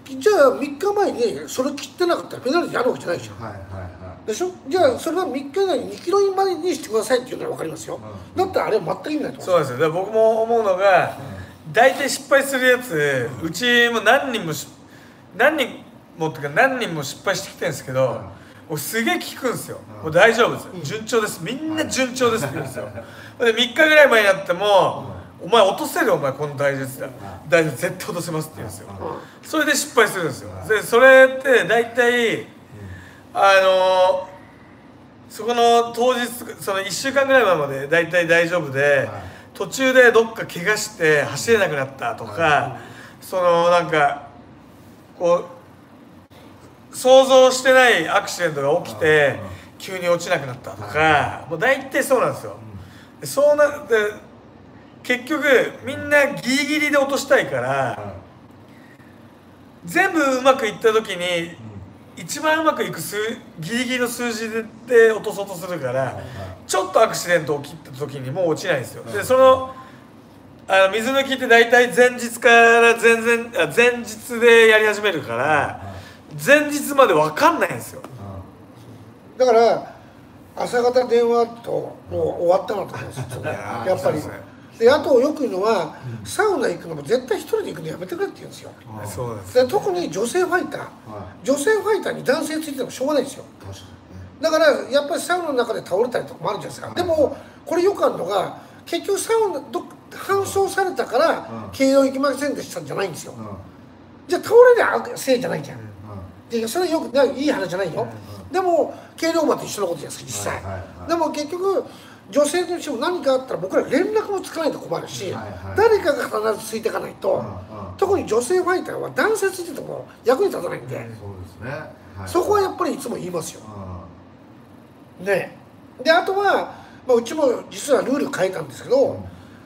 じゃあ3日前にそれ切ってなかったらペナルティあるわけじゃないでしょ。でしょ。じゃあそれは3日以内に2キロまでにしてくださいっていうのは分かりますよ。だったらあれは全く意味ないと思う。そうですよ。だから僕も思うのが、大体失敗するやつ、うちも何人もっていうか何人も失敗してきてるんですけど、僕すげえ聞くんですよ。もう大丈夫です、順調です、みんな順調ですって言うんですよ。で3日ぐらい前になっても、お前落とせる、お前この大丈夫だ、大丈夫、絶対落とせますって言うんですよ。それで失敗するんですよ。でそれって大体そこの当日、その1週間ぐらい前まで大体大丈夫で、途中でどっか怪我して走れなくなったとか、そのなんかこう想像してないアクシデントが起きて急に落ちなくなったとか、もう大体そうなんですよ。そうなって結局みんなギリギリで落としたいから、全部うまくいった時に一番うまくいくギリギリの数字で落とそうとするから、ちょっとアクシデント起きた時にもう落ちないんですよ。でその水抜きって大体前日から前日でやり始めるから、前日まで分かんないんですよ。 だから朝方電話ともう終わったなと思うんですよやっぱり。であとよく言うのは、サウナ行くのも絶対一人で行くのやめてくれって言うんですよ。 そうです。 で特に女性ファイターに男性ついててもしょうがないですよ。だからやっぱりサウナの中で倒れたりとかもあるじゃないですか。でもこれよくあるのが、結局サウナ搬送されたから慶応行きませんでしたんじゃないんですよ。じゃあ倒れるせいじゃないじゃん。でそれはよくいい話じゃないよ。でも軽量馬と一緒のことじゃないですか実際。でも結局女性としても何かあったら僕ら連絡もつかないと困るし、誰かが必ずついていかないと、特に女性ファイターは男性ついてても役に立たないんで、そこはやっぱりいつも言いますよ。ね。であとは、うちも実はルール変えたんですけど、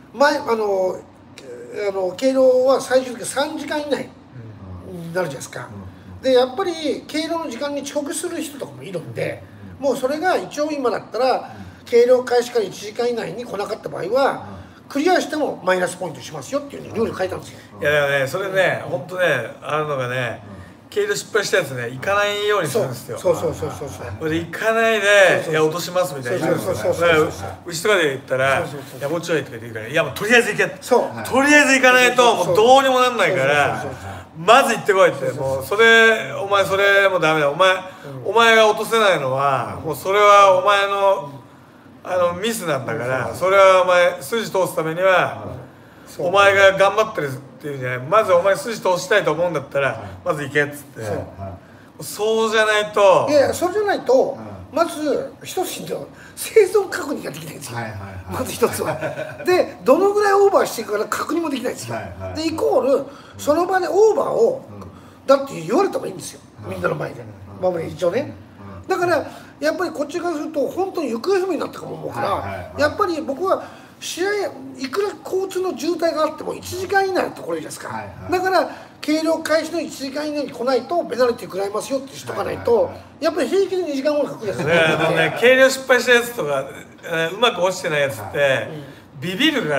計量は最終的に3時間以内になるじゃないですか。でやっぱり計量の時間に遅刻する人とかもいるんで、もうそれが一応今だったら計量開始から1時間以内に来なかった場合はクリアしてもマイナスポイントしますよっていうルール変えたんですよ。 いやでもね、それね、本当ね、あるのがね、計量失敗したやつね、行かないようにするんですよ。 そうこれで行かないで、いや落としますみたいな。うちとかで言ったら、いやもうちょいとか言うから、いやもうとりあえず行け。とりあえず行かないともうどうにもなんないから、まず行ってこいって。もうそれお前それもダメだ。お前が落とせないのはもうそれはお前のミスなんだから、それはお前筋通すためにはお前が頑張ってるっていうんじゃない。まずお前筋通したいと思うんだったらまず行けっつって。そうじゃないと。 いやそうじゃないと、まず一つの生存確認ができないんですよ。まず一つは。でどのぐらいオーバーしていくから確認もできないんですよ。でイコールその場でオーバーをだって言われた方がいいんですよ、みんなの前で。一応ね。だからやっぱりこっちからすると本当に行方不明になったかも思うから、やっぱり僕は試合いくら交通の渋滞があっても1時間以内のところじゃないですか。だから計量開始の1時間以内に来ないとペナルティ食らいますよってしとかないと、やっぱり平気で2時間後に確認する。 計量失敗したやつとかうまく落ちてないやつってビビるから、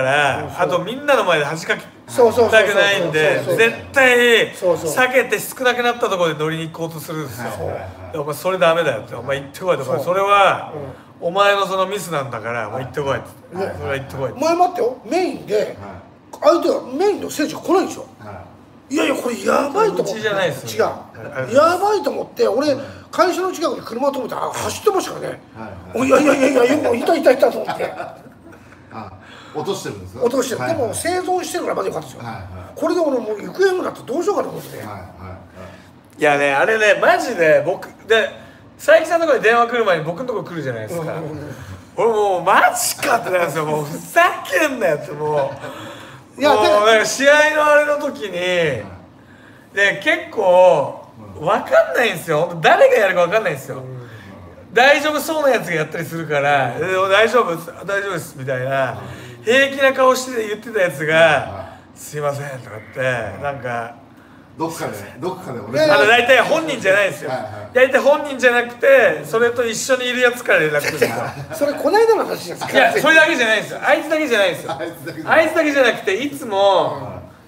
あとみんなの前で恥かきたくないんで絶対避けて少なくなったところで乗りに行こうとするんですよ。お前それダメだよって、お前行ってこいとか、それはお前のそのミスなんだからお前行ってこいって、それは行ってこいって。 前待ってよ、メインで相手がメインの選手が来ないんですよ。いやいやこれやばいと思って。 うちじゃないですよ。違う、やばいと思って俺会社の近くに車止めて走ってましたからね。いやいたと思って落としてるんですよ。 落としてる。でも生存してるからまだよかったですよ。これで俺もう行方不明になってどうしようかと思って。 いやね、あれね、マジで僕で佐伯さんのところに電話来る前に僕のところ来るじゃないですか。俺もうマジかってなるんですよ。もうふざけんなよって。もうなんか試合のあれの時にで結構分かんないんですよ。誰がやるか分かんないんですよ。大丈夫そうなやつがやったりするから大丈夫ですみたいな平気な顔して言ってたやつがすいませんとかってなんかどっかで大体本人じゃないですよ。大体本人じゃなくてそれと一緒にいるやつから連絡するんですよ。 それこの間の話じゃないですか。 いやそれだけじゃないですよ。あいつだけじゃないですよ。あいつだけじゃなくていつも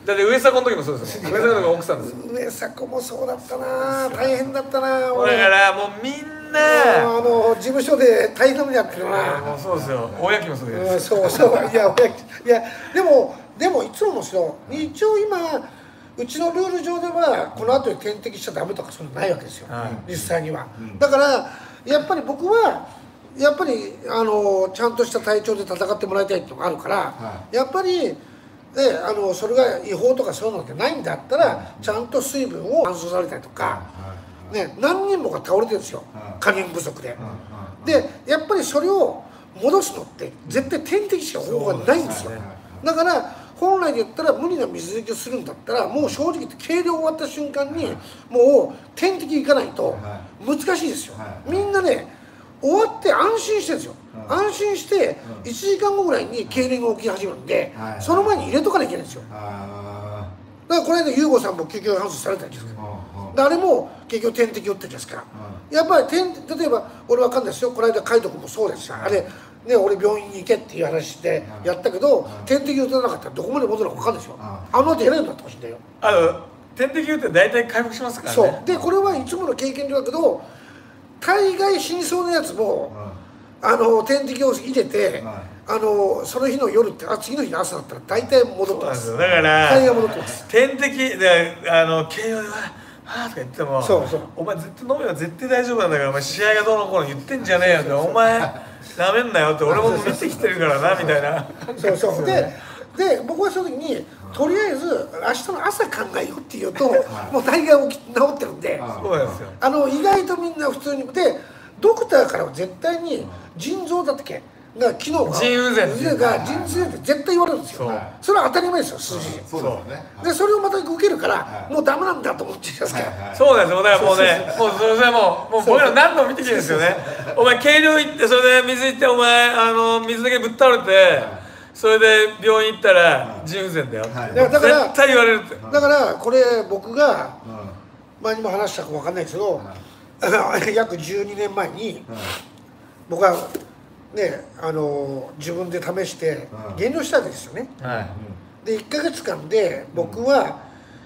だって上迫の時もそうですもん。上迫の時奥さんです。 上迫もそうだったな、大変だったな。だからもうみんな事務所で大変な目にやってるな。 もうそうですよ。大焼きもそうです。 そうそう、いやでもいつもの人一応今うちのルール上ではこの後に点滴しちゃダメとかそういうのないわけですよ、実際には。だからやっぱり僕はやっぱりちゃんとした体調で戦ってもらいたいっていうのがあるから、やっぱりそれが違法とかそういうのってないんだったらちゃんと水分を乾燥されたりとか、何人もが倒れてるんですよ、加減不足で。でやっぱりそれを戻すのって絶対点滴しか方法がないんですよ。だから本来で言ったら無理な水抜きをするんだったらもう正直言って計量終わった瞬間にもう点滴いかないと難しいですよ。みんなね終わって安心してるんですよ。安心して1時間後ぐらいに痙攣が起き始めるんで、その前に入れとかなきゃいけないんですよ。だからこの間優吾さんも救急搬送されたんですけど、あれも結局点滴打ってるんですから、やっぱり例えば俺わかんないですよ、この間海斗君もそうですよ、あれね、俺病院に行けっていう話でやったけど、点滴打たなかったらどこまで戻るのか分かんないですよ。あの後やれるんだってほしいんだよ。 点滴打って大体回復しますからね。 そうでこれはいつもの経験上だけど、大概死にそうなやつも点滴を入れてその日の夜って次の日の朝だったら大体戻ってます。 だから大概戻ってます。 点滴で慶応ではぁとか言っても、お前絶対飲めば絶対大丈夫なんだから、お前試合がどうのこうの言ってんじゃねえよって、お前なめんなよって俺も見てきてるからなみたいな。 そうで僕はその時にとりあえず明日の朝考えようって言うともう大概治ってるんで、 そうですよ。 意外とみんな普通にでドクターからは絶対に腎臓だったっけが機能が腎不全って絶対言われるんですよ。それは当たり前ですよ、数字で。それをまた受けるからもうダメなんだと思ってるんですから。 そうなんですよ。だからもうね、もうそれもう僕ら何度も見てきてるんですよね。お前計量行ってそれで水行ってお前水だけぶっ倒れてそれで病院行ったら腎不全だよって絶対言われるって。 だからこれ僕が前にも話したか分かんないですけど、約12年前に僕はね自分で試して減量したわけですよね。で1ヶ月間で僕は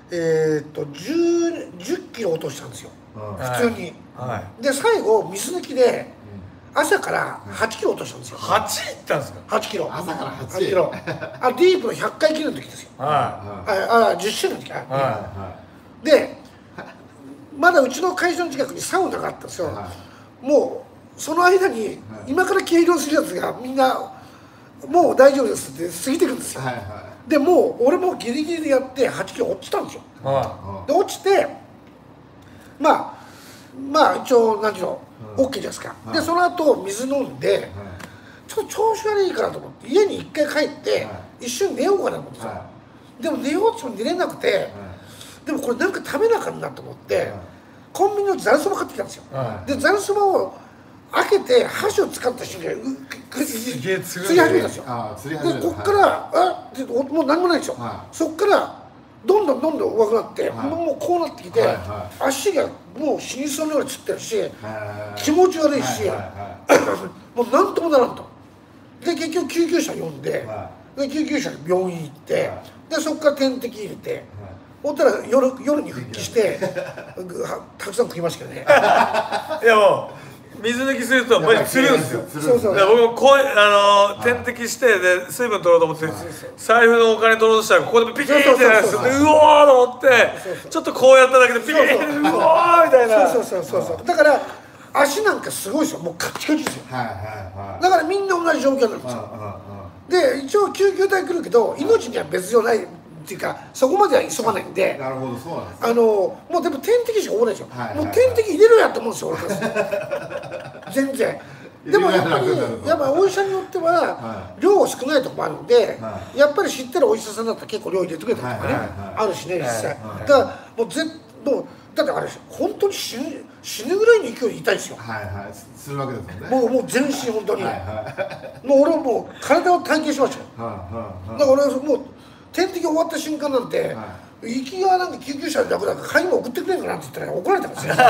10キロ落としたんですよ、普通に。で最後水抜きで朝から8キロ落としたんですよ。 8いったんですか ？8キロ。 朝から8 キロ。ディープの100回切る時ですよ。10周年の時でまだうちの会社の近くにサウナがあったんですよ。もうその間に今から計量するやつがみんなもう大丈夫ですって過ぎてるんですよ。でもう俺もギリギリでやって8キロ落ちたんですよ。で落ちてまあ一応何キロ OK じゃないですか。でその後水飲んでちょっと調子悪いからと思って家に1回帰って一瞬寝ようかなと思ってさ、でも寝ようとも寝れなくて、でもこれなんか食べなあかんなと思ってコンビニのざるそば買ってきたんですよ。でざるそばを開けて箸を使った瞬間に釣り始めたんですよ。でこっからもう何もないんですよ。そっからどんどん上手くなってもうこうなってきて足がもう死にそうなぐらいつってるし気持ち悪いしもうなんともならんと。で結局救急車呼んで救急車で病院行ってでそっから点滴入れてほんたら夜に復帰してたくさん食いましたけどね。 いやもう水抜きするとマジ釣るんですよ。僕もこう点滴してで水分取ろうと思って財布のお金取ろうとしたらここでピキーってなるんですよ。うおーと思ってちょっとこうやっただけでピキーってうおーみたいな。 そうだから足なんかすごいですよ。もうカチカチですよ。だからみんな同じ状況なんですよ。で一応救急隊来るけど命には別状ないっていうかそこまでは急がないんで。 なるほど、そうなんです。 もうでも点滴しか多ないですよ。もう点滴入れろやと思うんですよ俺から。全然。でもやっぱりお医者によっては量少ないとこもあるんで、やっぱり知ってるお医者さんだったら結構量入れてくれたりとかねあるしね実際。だからもうだってあれ本当に死ぬぐらいの勢いで痛いですよ。 するわけですもんね。 もう全身本当に。もう俺はもう体を体験しましたよ。だから俺はもう点滴終わった瞬間なんて行きがなんか救急車で楽だから帰りも送ってくれんかなって言ったら怒られたんですよ。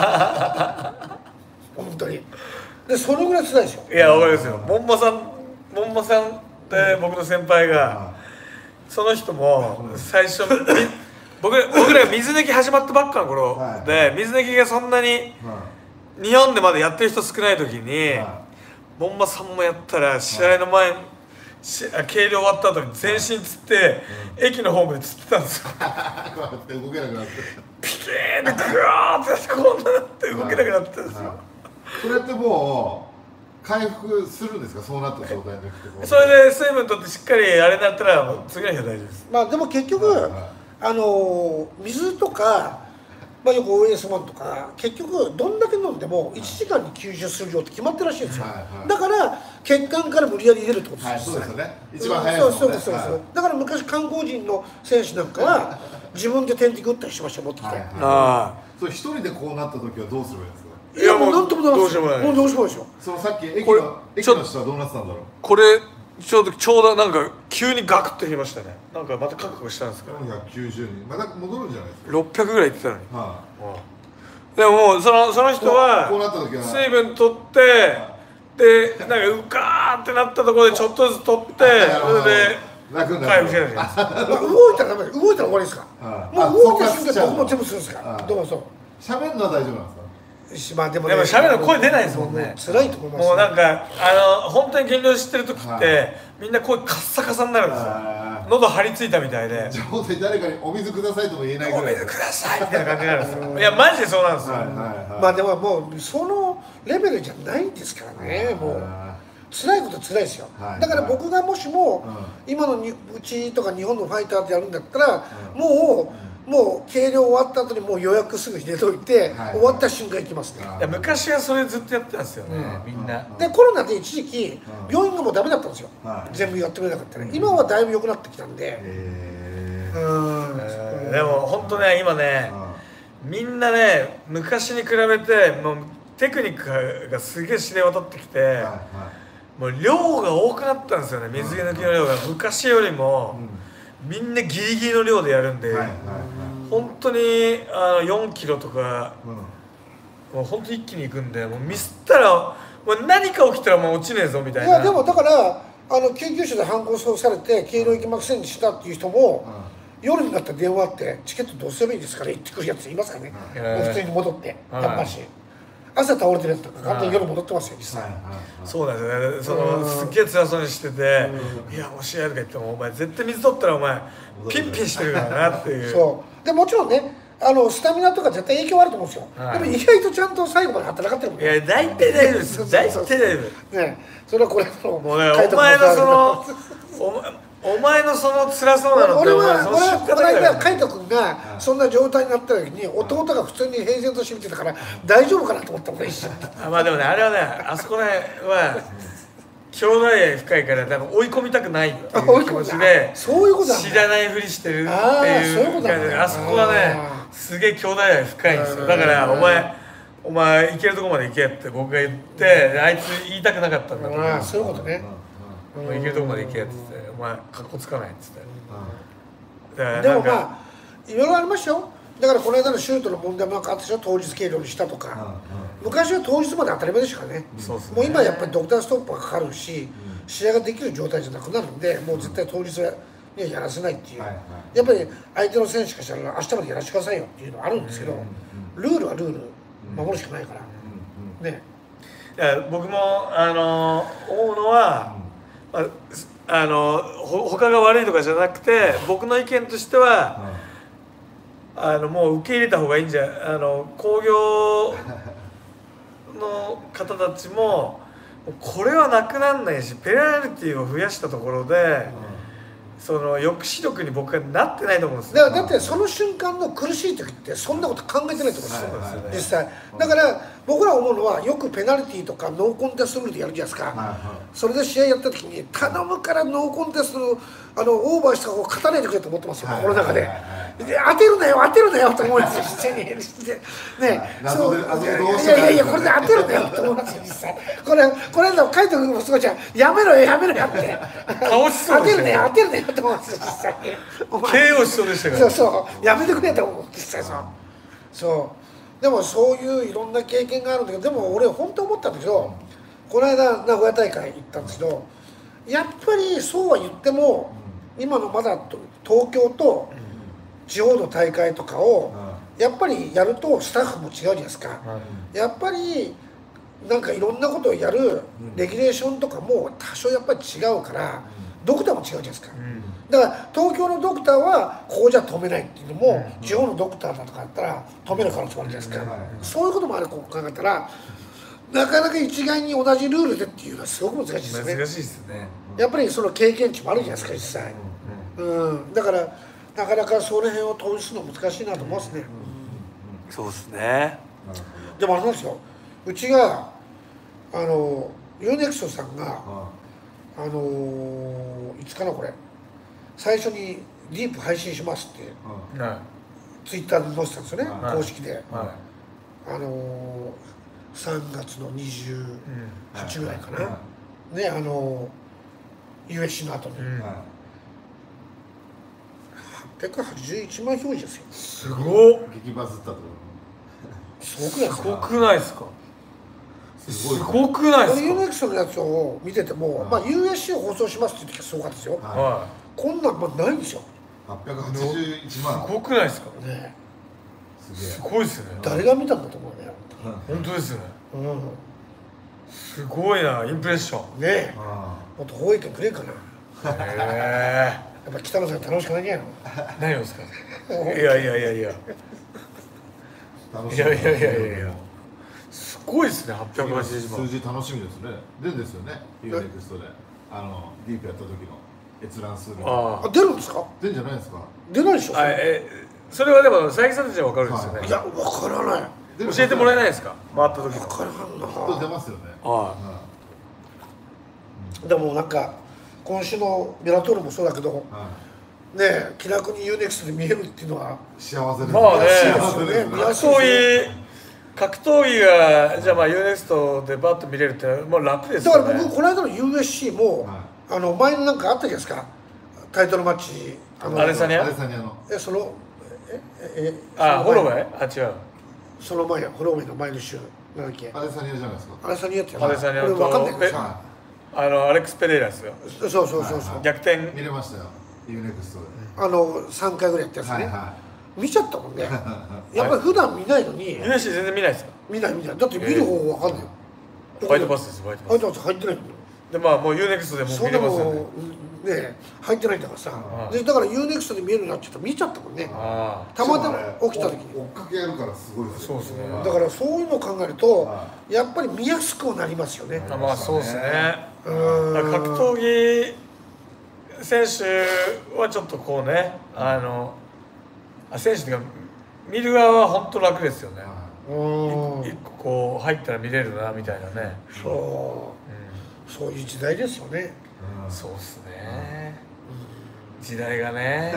本当に。でそれぐらい辛いですよ。 いやわかりますよ。門馬さんって僕の先輩がその人も最初僕らが水抜き始まったばっかの頃で、水抜きがそんなに日本でまだやってる人少ない時に、ボンバさんもやったら試合の前計量終わった後に全身つって、駅のホームでつってたんですよ。 動けなくなってピキーンってグワーってこんななって動けなくなってたんですよ。 それってもう回復するんですか、そうなった状態で。 それで水分取ってしっかりあれになったらもう次の日は大丈夫です。 まあでも結局、水とか、まあよく OS1 とか結局どんだけ飲んでも1時間に吸収する量って決まってるらしいんですよ。だから血管から無理やり入れるってことですよ。 そうですよね。一番早いですもんね。 そうだから昔韓国人の選手なんかは自分で点滴打ったりしました、持ってきて。 それ一人でこうなった時はどうすればいいんですか。 いやもうなんともならない。 どうしようもない。 もうどうしようもないでしょ。 そのさっき駅の人はどうなってたんだろう。 これちょうどなんか急にガクッと減りましたね。なんかまた覚悟したんですか。 490人また戻るんじゃないですか。 600ぐらい言ってたのに。でももうその人は水分取ってでなんかうかーってなったところでちょっとずつ取ってそれで回復してるんです。 動いたらダメです。動いたら終わりですか。もう動いた瞬間僕も全部するんですから。どうぞ。 喋るのは大丈夫なんですか。 まあでも喋るの声出ないですもんね。 辛いと思います。 もうなんか本当に減量してる時ってみんな声カッサカサになるんですよ。喉張り付いたみたいで。 本当に誰かにお水くださいとも言えないぐらい。 お水くださいみたいな感じになるんですよ。いやマジでそうなんですよ。 まあでももうそのレベルじゃないんですからね。もう辛いこと辛いですよ。だから僕がもしも今のうちとか日本のファイターでやるんだったらもう計量終わった後にもう予約すぐ入れといて終わった瞬間行きますね。 いや昔はそれずっとやってたんですよね、みんな。 でコロナで一時期病院がもうダメだったんですよ、全部やってくれなかったね。今はだいぶ良くなってきたんで。 でも本当ね今ねみんなね昔に比べてもうテクニックがすげえ知れ渡ってきてもう量が多くなったんですよね。水抜きの量が昔よりもみんなギリギリの量でやるんで本当に4キロとかもう本当一気にいくんでもうミスったらもう何か起きたらもう落ちねえぞみたいな。 いやでもだから救急車で搬送されて計量行きませんでしたっていう人も夜になったら電話あってチケットどうすればいいですかね行ってくるやついますからね。普通に戻ってやっぱし朝倒れてるやつとか完全に夜戻ってますよ実際。 そうなんですよね。すっげえ辛そうにしてていやもう試合とか言ってもお前絶対水取ったらお前ピンピンしてるからなっていう。 そうでもちろんねスタミナとか絶対影響あると思うんですよ。でも意外とちゃんと最後まで働かってるもんね。 いや大体大丈夫です。大体大丈夫。 ねそれはこれのもうねお前のその辛そうなのって俺はこの間海斗君がそんな状態になった時に弟が普通に平然として見てたから大丈夫かなと思ったもんね一瞬。 まあでもねあれはねあそこねは兄弟愛深いから多分追い込みたくないっていう気持ちで知らないふりしてるっていう感じであそこはねすげえ兄弟愛深いんですよ。だからお前行けるとこまで行けって僕が言ってあいつ言いたくなかったんだと思う。 そういうことね。 行けるとこまで行けって言ってお前かっこつかないっつってでもまあいろいろありましたよ。だからこの間のシュートの問題もなんかあったでしょ。当日計量にしたとか昔は当日まで当たり前でしたからね。もう今やっぱりドクターストップがかかるし試合ができる状態じゃなくなるんでもう絶対当日はやらせないっていうやっぱり相手の選手からしたら明日までやらせてくださいよっていうのはあるんですけどルールはルール守るしかないからね。 いや僕も思うのは他が悪いとかじゃなくて僕の意見としてはもう受け入れた方がいいんじゃ興行の方たちもこれはなくなんないしペナルティーを増やしたところでその抑止力に僕はなってないと思うんですよ。 だってその瞬間の苦しい時ってそんなこと考えてないと思うんですよ実際。だから僕ら思うのはよくペナルティーとかノーコンテストルールでやるじゃないですか。それで試合やった時に頼むからノーコンテストのオーバーした方を勝たないでくれと思ってますよ心の中で。当てるなよと思うんですよ実際に。ねいやこれで当てるなよと思うんですよ実際。これの海斗君もすごいじゃんやめろよって当てるなよと思うんですよ実際に。 KO しそうでしたから。 そうやめてくれと思う実際そうでもそういういろんな経験があるんだけどでも俺本当思ったんだけどこの間名古屋大会行ったんですけどやっぱりそうは言っても今のまだ東京と地方の大会とかをやっぱりやるとスタッフも違うじゃないですか。やっぱりなんかいろんなことをやるレギュレーションとかも多少やっぱり違うから、ドクターも違うじゃないですか。だから東京のドクターはここじゃ止めないっていうのも、地方のドクターだとかだったら止める可能性もあるじゃないですか。そういうこともあると考えたら、なかなか一概に同じルールでっていうのはすごく難しいですよね。 難しいですね。 やっぱりその経験値もあるじゃないですか、実際。だからなかなかその辺を統一するの難しいなと思いますね。 そうですね。 でもあれなんですよ、うちがUNEXTさんがいつかなこれ最初にディープ配信しますってツイッターで載せたんですよね、公式で。3月の28ぐらいかな、ね、USC の後に881万表示ですよ。 すごっ。 激バズったと。 すごくないですか。すごくないですか。 UNEXT のやつを見てても、まあ USC を放送しますっていう時はすごかったですよ。こんなんまあないんですよ。 881万。 すごくないですか。 ね。 すごいですね。 誰が見たんだと思うね。 本当ですね。すごいな、インプレッション。 ねえ。もっと放映権くれんかな。やっぱ北野さん楽しくないんやろ。 何をですか。いや。いや。すごいですね、880万。 数字楽しみですね。出るんですよね、UNEXTで。ディープやった時の閲覧数が。 出るんですか。 出るんじゃないですか。 出ないでしょ。 それはでも佐伯さんたちは分かるんですよね。 いや、分からない。 教えてもらえないですか。回った時。 分からんな。 きっと出ますよね。 でもなんか今週のベラトールもそうだけど、ね、気楽に UNEXT で見えるっていうのは幸せですね。 まあね、格闘技がじゃあまあ UNEXT でバッと見れるってもう楽ですよね。 だから僕この間の USC も前のなんかあったじゃないですか、タイトルマッチ。 アレサニアのホロウェイ。違う、 その前や、ホロウェイの前の週なんだっけ。 アレサニアじゃないですか。 アレサニアってアレサニアと分かんないけどさ、 アレックス・ペレイラですよ。 そう逆転見れましたよ、UNEXT で。 3回ぐらいやったやつね。見ちゃったもんね。やっぱり普段見ないのに。 USC 全然見ないですか。 見ない。だって見る方分かんないよ。 ホワイトパスです。ホワイトパス入ってないんだよ。 でまあもう UNEXT でも見れますよね。 ね、入ってないんだからさ。だから UNEXT で見えるようになっちゃったら見ちゃったもんね。たまたま起きた時に追っかけやるからすごいですよ。 そうですね。 だからそういうのを考えるとやっぱり見やすくはなりますよね。 まあそうですね。格闘技選手はちょっとこうね、選手が見る側は本当楽ですよね。一個こう入ったら見れるなみたいなね。そういう時代ですよね。そうですね。時代がね。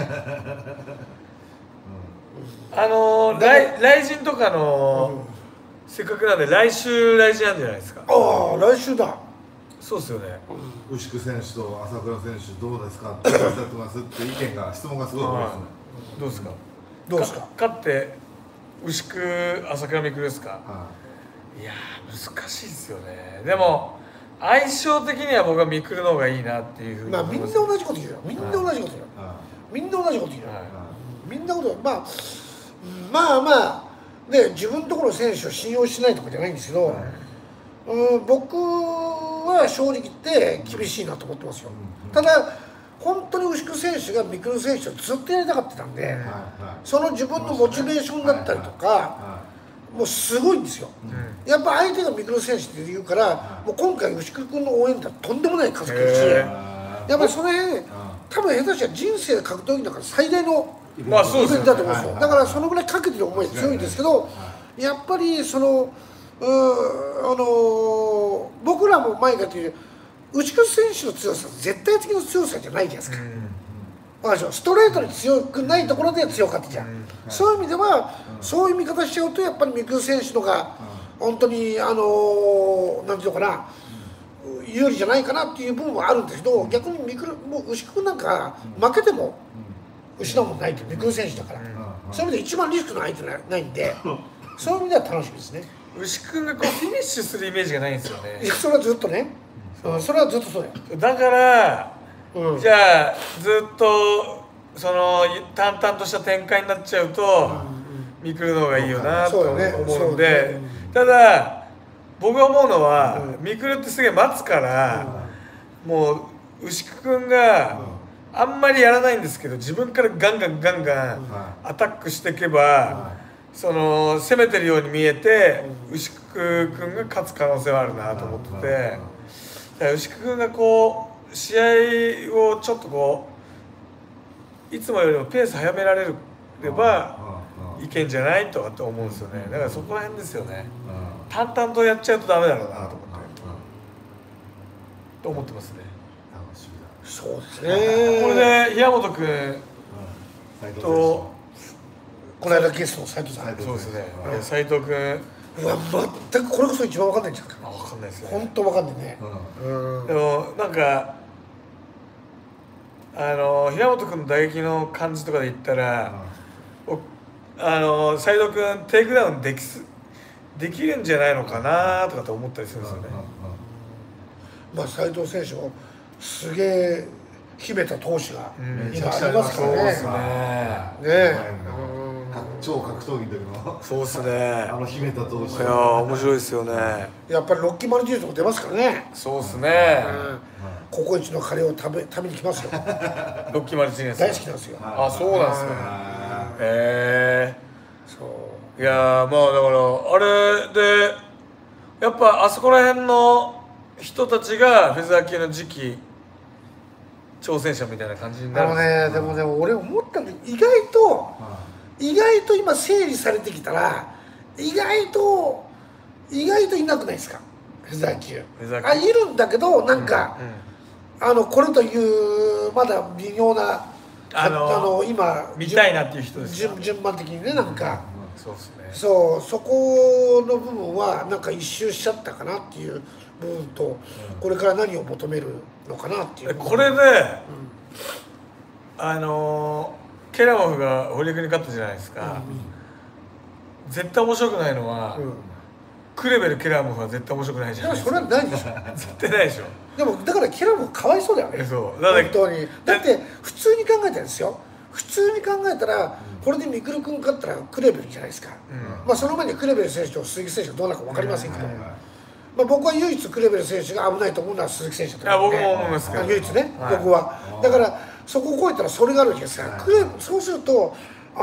雷神とかのせっかくなんで来週雷神なんじゃないですか。 来週だ。 そうですよね。 牛久選手と朝倉選手どうですかっておっしゃってますって意見が質問がすごい多いですね。 どうですか。勝って牛久朝倉未来ですか。いや難しいですよね。でも相性的には僕は未来の方がいいなっていうふうに。 まあみんな同じこと言うよ。みんな同じこと言うよ。みんな同じこと言うよ。みんなことまあで自分のところの選手を信用しないとかじゃないんですけど、僕は正直言って厳しいなと思ってますよ。ただ本当に牛久選手が未来選手をずっとやりたかったんで、その自分のモチベーションだったりとかもうすごいんですよ。やっぱ相手が未来選手って言うからもう今回牛久君の応援ってとんでもない数来るし、やっぱりその辺多分下手したら人生で格闘技の中で最大のイベントだと思うんですよ。だからそのぐらいかけてる思い強いんですけど、やっぱりその僕らも前から言う牛久選手の強さ絶対的な強さじゃないじゃないですか。ストレートに強くないところで強かったじゃん。そういう意味ではそういう見方しちゃうとやっぱり未来選手のが本当になんていうのかな有利じゃないかなっていう部分はあるんですけど、逆にもう牛久なんか負けても失うもんないって未来選手だから、そういう意味で一番リスクの相手ないんでそういう意味では楽しみですね。 牛久がこうフィニッシュするイメージがないんですよね。 それはずっとね、それはずっとそうや。 だからじゃあずっとその淡々とした展開になっちゃうとミクルの方がいいよなと思うんで、ただ僕が思うのはミクルってすげえ待つからもう牛久君があんまりやらないんですけど自分からガンガンアタックしていけばその攻めてるように見えて牛久君が勝つ可能性はあるなと思ってて、牛久君がこう試合をちょっとこういつもよりもペース早められればいけんじゃないと思うんですよね。だからそこら辺ですよね。淡々とやっちゃうとダメだろうなと思ってますね。 そうですね。 これで平本君とこの間ゲストの斉藤さん。 そうですね。斉藤君。 うわ、全くこれこそ一番わかんないんじゃないですか。 わかんないですね。 本当わかんないね。 でもなんか平本君の打撃の感じとかで言ったら、斉藤君テイクダウンできるんじゃないのかなとかって思ったりするんですよね。 まあ斉藤選手もすげえ秘めた闘志が今ありますからね。 そうですね。 超格闘技の時のそうですね。 秘めた闘志。 いや面白いですよね。 やっぱりロッキーマルティーズとか出ますからね。 そうですね。 ココイチのカレーを食べに来ますよ。 ロッキーマルティネス大好きなんですよ。 あ、そうなんですね。 そういやまあだからあれでやっぱあそこら辺の人たちがフェザー級の次期挑戦者みたいな感じになるんですでもね俺思ったんだけど意外と今整理されてきたら意外といなくないですかフェザー級。いるんだけどなんか、これというまだ微妙な今見たいなっていう人ですか。 順番的にねなんか、 そうですね。 そこの部分はなんか一周しちゃったかなっていう部分と、これから何を求めるのかなっていう。 これで、ケラモフが堀江君に勝ったじゃないですか。絶対面白くないのは、クレベル・ケラモフは絶対面白くないじゃないですか。 それはないでしょ。 絶対ないでしょ。 でもだからケラモフかわいそうだよね。 そう本当に。だって普通に考えたらですよ。普通に考えたらこれでミクル君勝ったらクレベルじゃないですか。まあその前にクレベル選手と鈴木選手がどうなるか分かりませんけど。まあ僕は唯一クレベル選手が危ないと思うのは鈴木選手だと思う。 僕も思いますけど。 唯一ね、僕は。だからそこを超えたらそれがあるわけですから。そうすると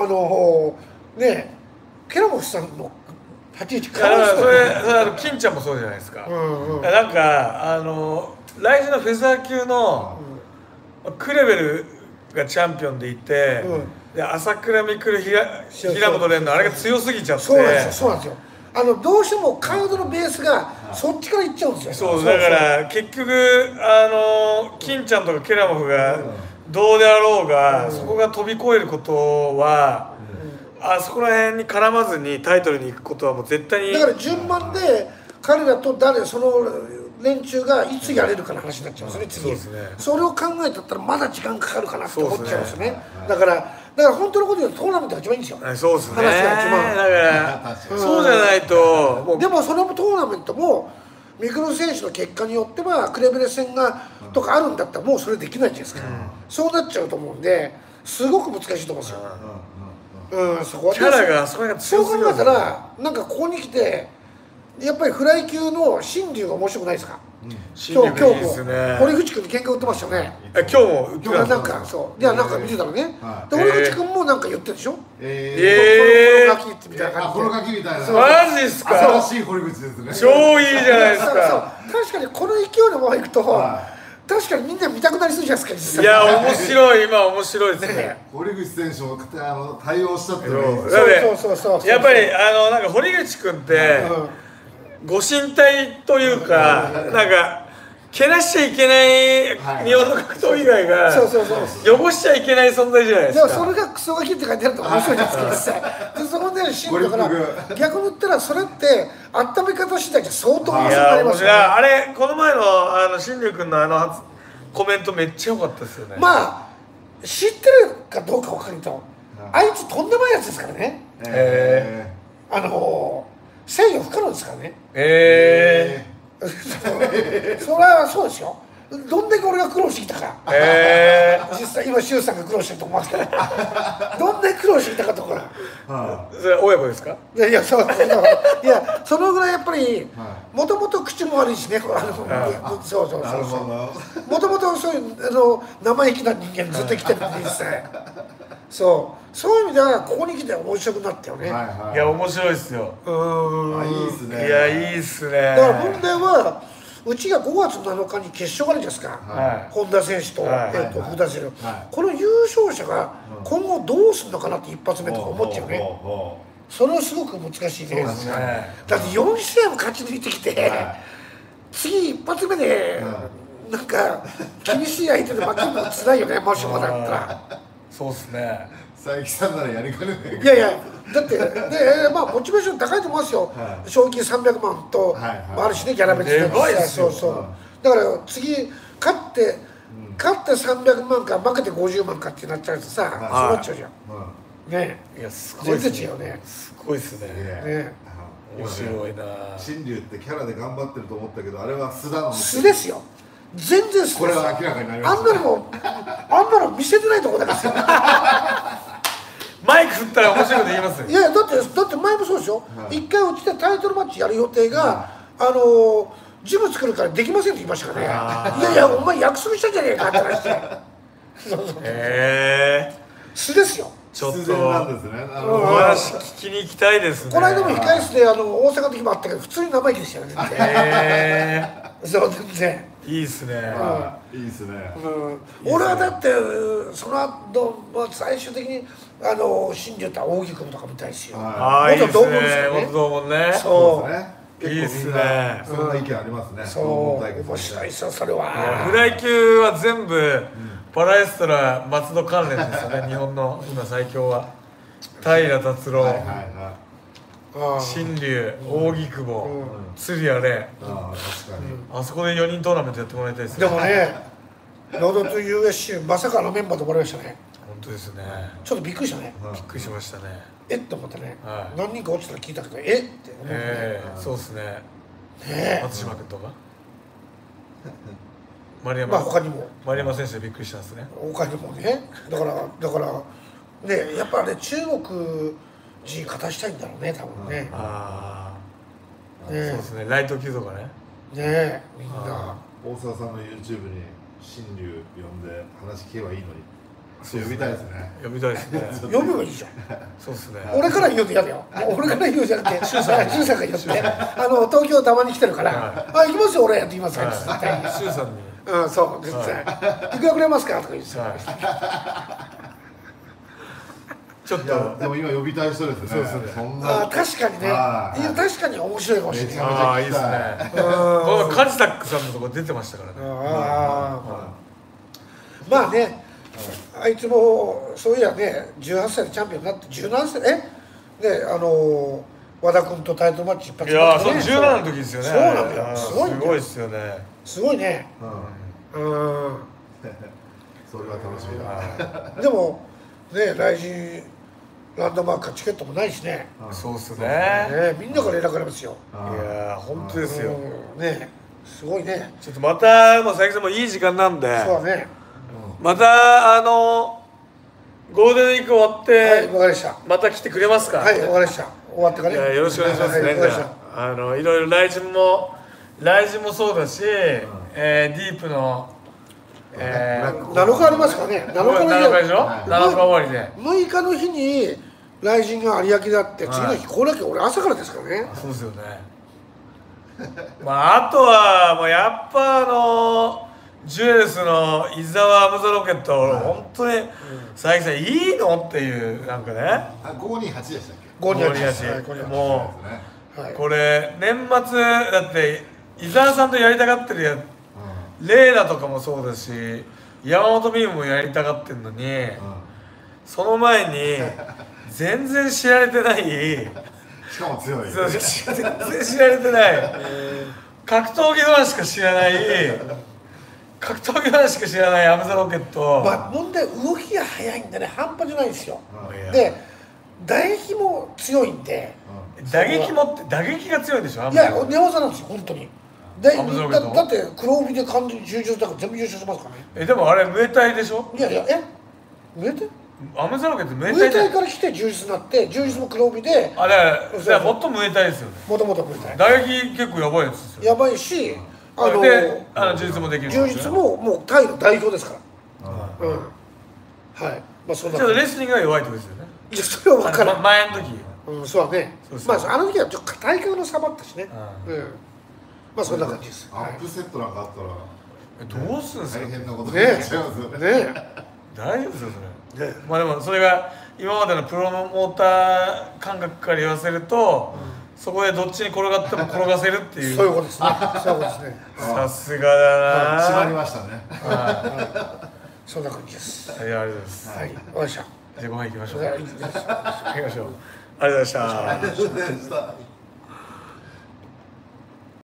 ケラモフさんの立ち位置変わる。 それ金ちゃんもそうじゃないですか。なんか来週のフェザー級のクレベルがチャンピオンでいて、朝倉未来平本蓮のあれが強すぎちゃって。 そうなんですよ。どうしても体のベースがそっちからいっちゃうんですよ。 そうだから結局金ちゃんとかケラモフがどうであろうがそこが飛び越えることはあそこら辺に絡まずにタイトルに行くことはもう絶対に。 だから順番で彼らとその連中がいつやれるかの話になっちゃうんですね、次。それを考えたったらまだ時間かかるかなって思っちゃうんですね。だから本当のこと言うとトーナメントが一番いいんですよ。 そうですね。 話が一番。 だからそうじゃないと。 でもそのトーナメントもミクル選手の結果によってはクレベル戦がとかあるんだったらもうそれできないじゃないですか。そうなっちゃうと思うんですごく難しいと思うんですよ。そこはキャラがそれが強すぎる。 そう考えたらなんかここに来てやっぱりフライ級の新竜が面白くないですか。今日も堀口君に喧嘩売ってましたよね。 今日も売ってました。 なんかそうなんか見てたらね。で堀口君もなんか言ってるでしょ。このガキみたいな感じで。 このガキみたいな。 マジっすか。 新しい堀口ですね。 超いいじゃないですか。 確かにこの勢いのままいくと確かにみんな見たくなりそうじゃないですか。 いや面白い今面白いですね。 堀口選手も対応したっていう。 そうやっぱりなんか堀口君ってご神体というかなんかけなしちゃいけない日本の格闘以外が汚しちゃいけない存在じゃないですか。 でもそれがクソガキって書いてあると面白いじゃないですか。実際でそこでシンプルだから逆に言ったらそれって温め方次第じゃ相当面白くなりますよね。 あれこの前の新竜君のコメントめっちゃ良かったですよね。 まあ知ってるかどうか分かるとあいつとんでもないやつですからね。制御不可能ですからね。それはそうですよ。 どんだけ俺が苦労してきたか、実際今周さんが苦労してると思いますけどどんだけ苦労してきたかとか、 それ親子ですか？ いやそのぐらいやっぱりもともと口も悪いしね、そうもともとそういう生意気な人間ずっと生きてるんで実際そういう意味ではここに来て面白くなったよね。いや面白いですよ。 いいっすね。 いやいいっすね。 だから問題はうちが5月7日に決勝があるじゃないですか、本田選手と福田選手、この優勝者が今後どうするのかなって一発目とか思っちゃうね。それはすごく難しいね。だって4試合も勝ち抜いてきて、次一発目でなんか厳しい相手で負けるのつらいよね、もしもだったら。 そうっすね。 佐伯さんならやりかねない。 いやいや、だってまあモチベーション高いと思いますよ。賞金300万とあるしね、ギャラ別で。そうだから次勝って300万か負けて50万かってなっちゃうとさ、そうなっちゃうじゃんね。いやすごい全然違うね。 すごいっすね。面白いな。 新竜ってキャラで頑張ってると思ったけど、あれは素だの素ですよ。全然素。 これは明らかになりました。 あんなの見せてないところですよ。 マイク振ったら面白いこと言いますよ。 いやだって前もそうでしょ。一回うちでタイトルマッチやる予定がジム作るからできませんって言いましたからね。いやいやお前約束したんじゃねえかって話して。素ですよ。 ちょっとお話聞きに行きたいですね。 この間も控室で大阪の時もあったけど普通に生意気でしたよね。そう全然いいっすね。 いいっすね。 俺はだってその後最終的に新竜って扇久保とか見たいしよ。 元同門ですよね。元同門ね。 そういいっすね。 そんな意見ありますね。 そう面白いっすよそれは。 フライ級は全部パラエストラ松戸関連ですよね。日本の今最強は平達郎、新竜、扇久保、釣谷廉。あそこで4人トーナメントやってもらいたいですね。 でもね、ロードトゥ USC まさかのメンバーでもらいましたね。 本当ですね。 ちょっとびっくりしたね。 びっくりしましたね。 って思ってね。何人か落ちたら聞いたけどって思ってね。 そうですね。松島君とか丸山、 他にも丸山選手でびっくりしたんですね。 他にもね。だからね、やっぱね中国人勝たしたいんだろうね多分ね。 そうですね。ライト級とかね。 ねみんな。 大沢さんの YouTube に新竜呼んで話聞けばいいのに。呼びたいですね。 呼びたいですね。 呼べばいいじゃん。 そうですね。 俺から言うと嫌だよ。俺から言うじゃなくて、周さんが言って、東京たまに来てるから、行きますよ俺って言いますから。 周さんに。 そう絶対。いくらくれますかとか言って。 ちょっとでも今呼びたい人ですね。そうですね。 確かにね。いや確かに面白いかもしれない。いいですね。このカジサックさんのとこ出てましたからね。 まあね。あいつもそういやね18歳でチャンピオンになって17歳和田君とタイトルマッチ一発いやそう17の時ですよね。 そうなんだよ。すごいですよね。 すごいね。 それは楽しみだ。 でもね来週ランドマークかチケットもないしね。 そうっすね。 みんなから連絡ありますよ。 いや本当ですよ。 ねすごいね。 ちょっとまたもう佐伯さんもいい時間なんで。 そうだね。 またゴールデンウィーク終わってはいわかりましたまた来てくれますか。 はいわかりました終わってからね。 よろしくお願いしますね。いろいろライジンもそうだしディープの 7日ありますからね。7 日でしょ。7日終わりで 6日の日にライジンが有明だって次の日これだけ俺朝からですからね。 そうですよね。あとはもうやっぱジュエルスの伊沢アムザロケット、本当に佐伯さんいいのっていうなんかね。 528でしたっけ ？528。もうこれ年末だって伊沢さんとやりたがってるレイナとかもそうだし山本美夢もやりたがってるのにその前に全然知られてないしかも強い。 全然知られてない格闘技の話しか知らない格闘技の話しか知らないアムザロケット。 問題動きが速いんでね半端じゃないんですよ。で打撃も強いんで。 打撃もって打撃が強いでしょ。 いや寝技なんですよ本当に。 だって黒帯で完全に柔術だから全部優勝してますからね。 でもあれムエタイでしょ。 いやムエタイアメザロケってムエタイから来て柔術になって柔術も黒帯であれもっとムエタイですよね。 もともとムエタイ打撃結構やばいやつですよ。 やばいしで柔術もできる。 柔術ももうタイの代表ですからはいまあそんなちょっとレスリングが弱いってことですよね。 いやそれは分からん前の時そうだねまああの時はちょっと体格の差もあったしねまあそんな感じです。 アップセットなんかあったらどうするんですか。 大変なことになっちゃいますよね。 大丈夫ですよそれ。まあでもそれが今までのプロモーター感覚から言わせると、そこでどっちに転がっても転がせるっていう。 そういうことですね。そういうことですね。 さすがだな。 締まりましたね。 そんな感じです。 ありがとうございます。 はい。わかりました。 じゃあご飯行きましょう。 行きましょう。 ありがとうございました。 ありがとうございました。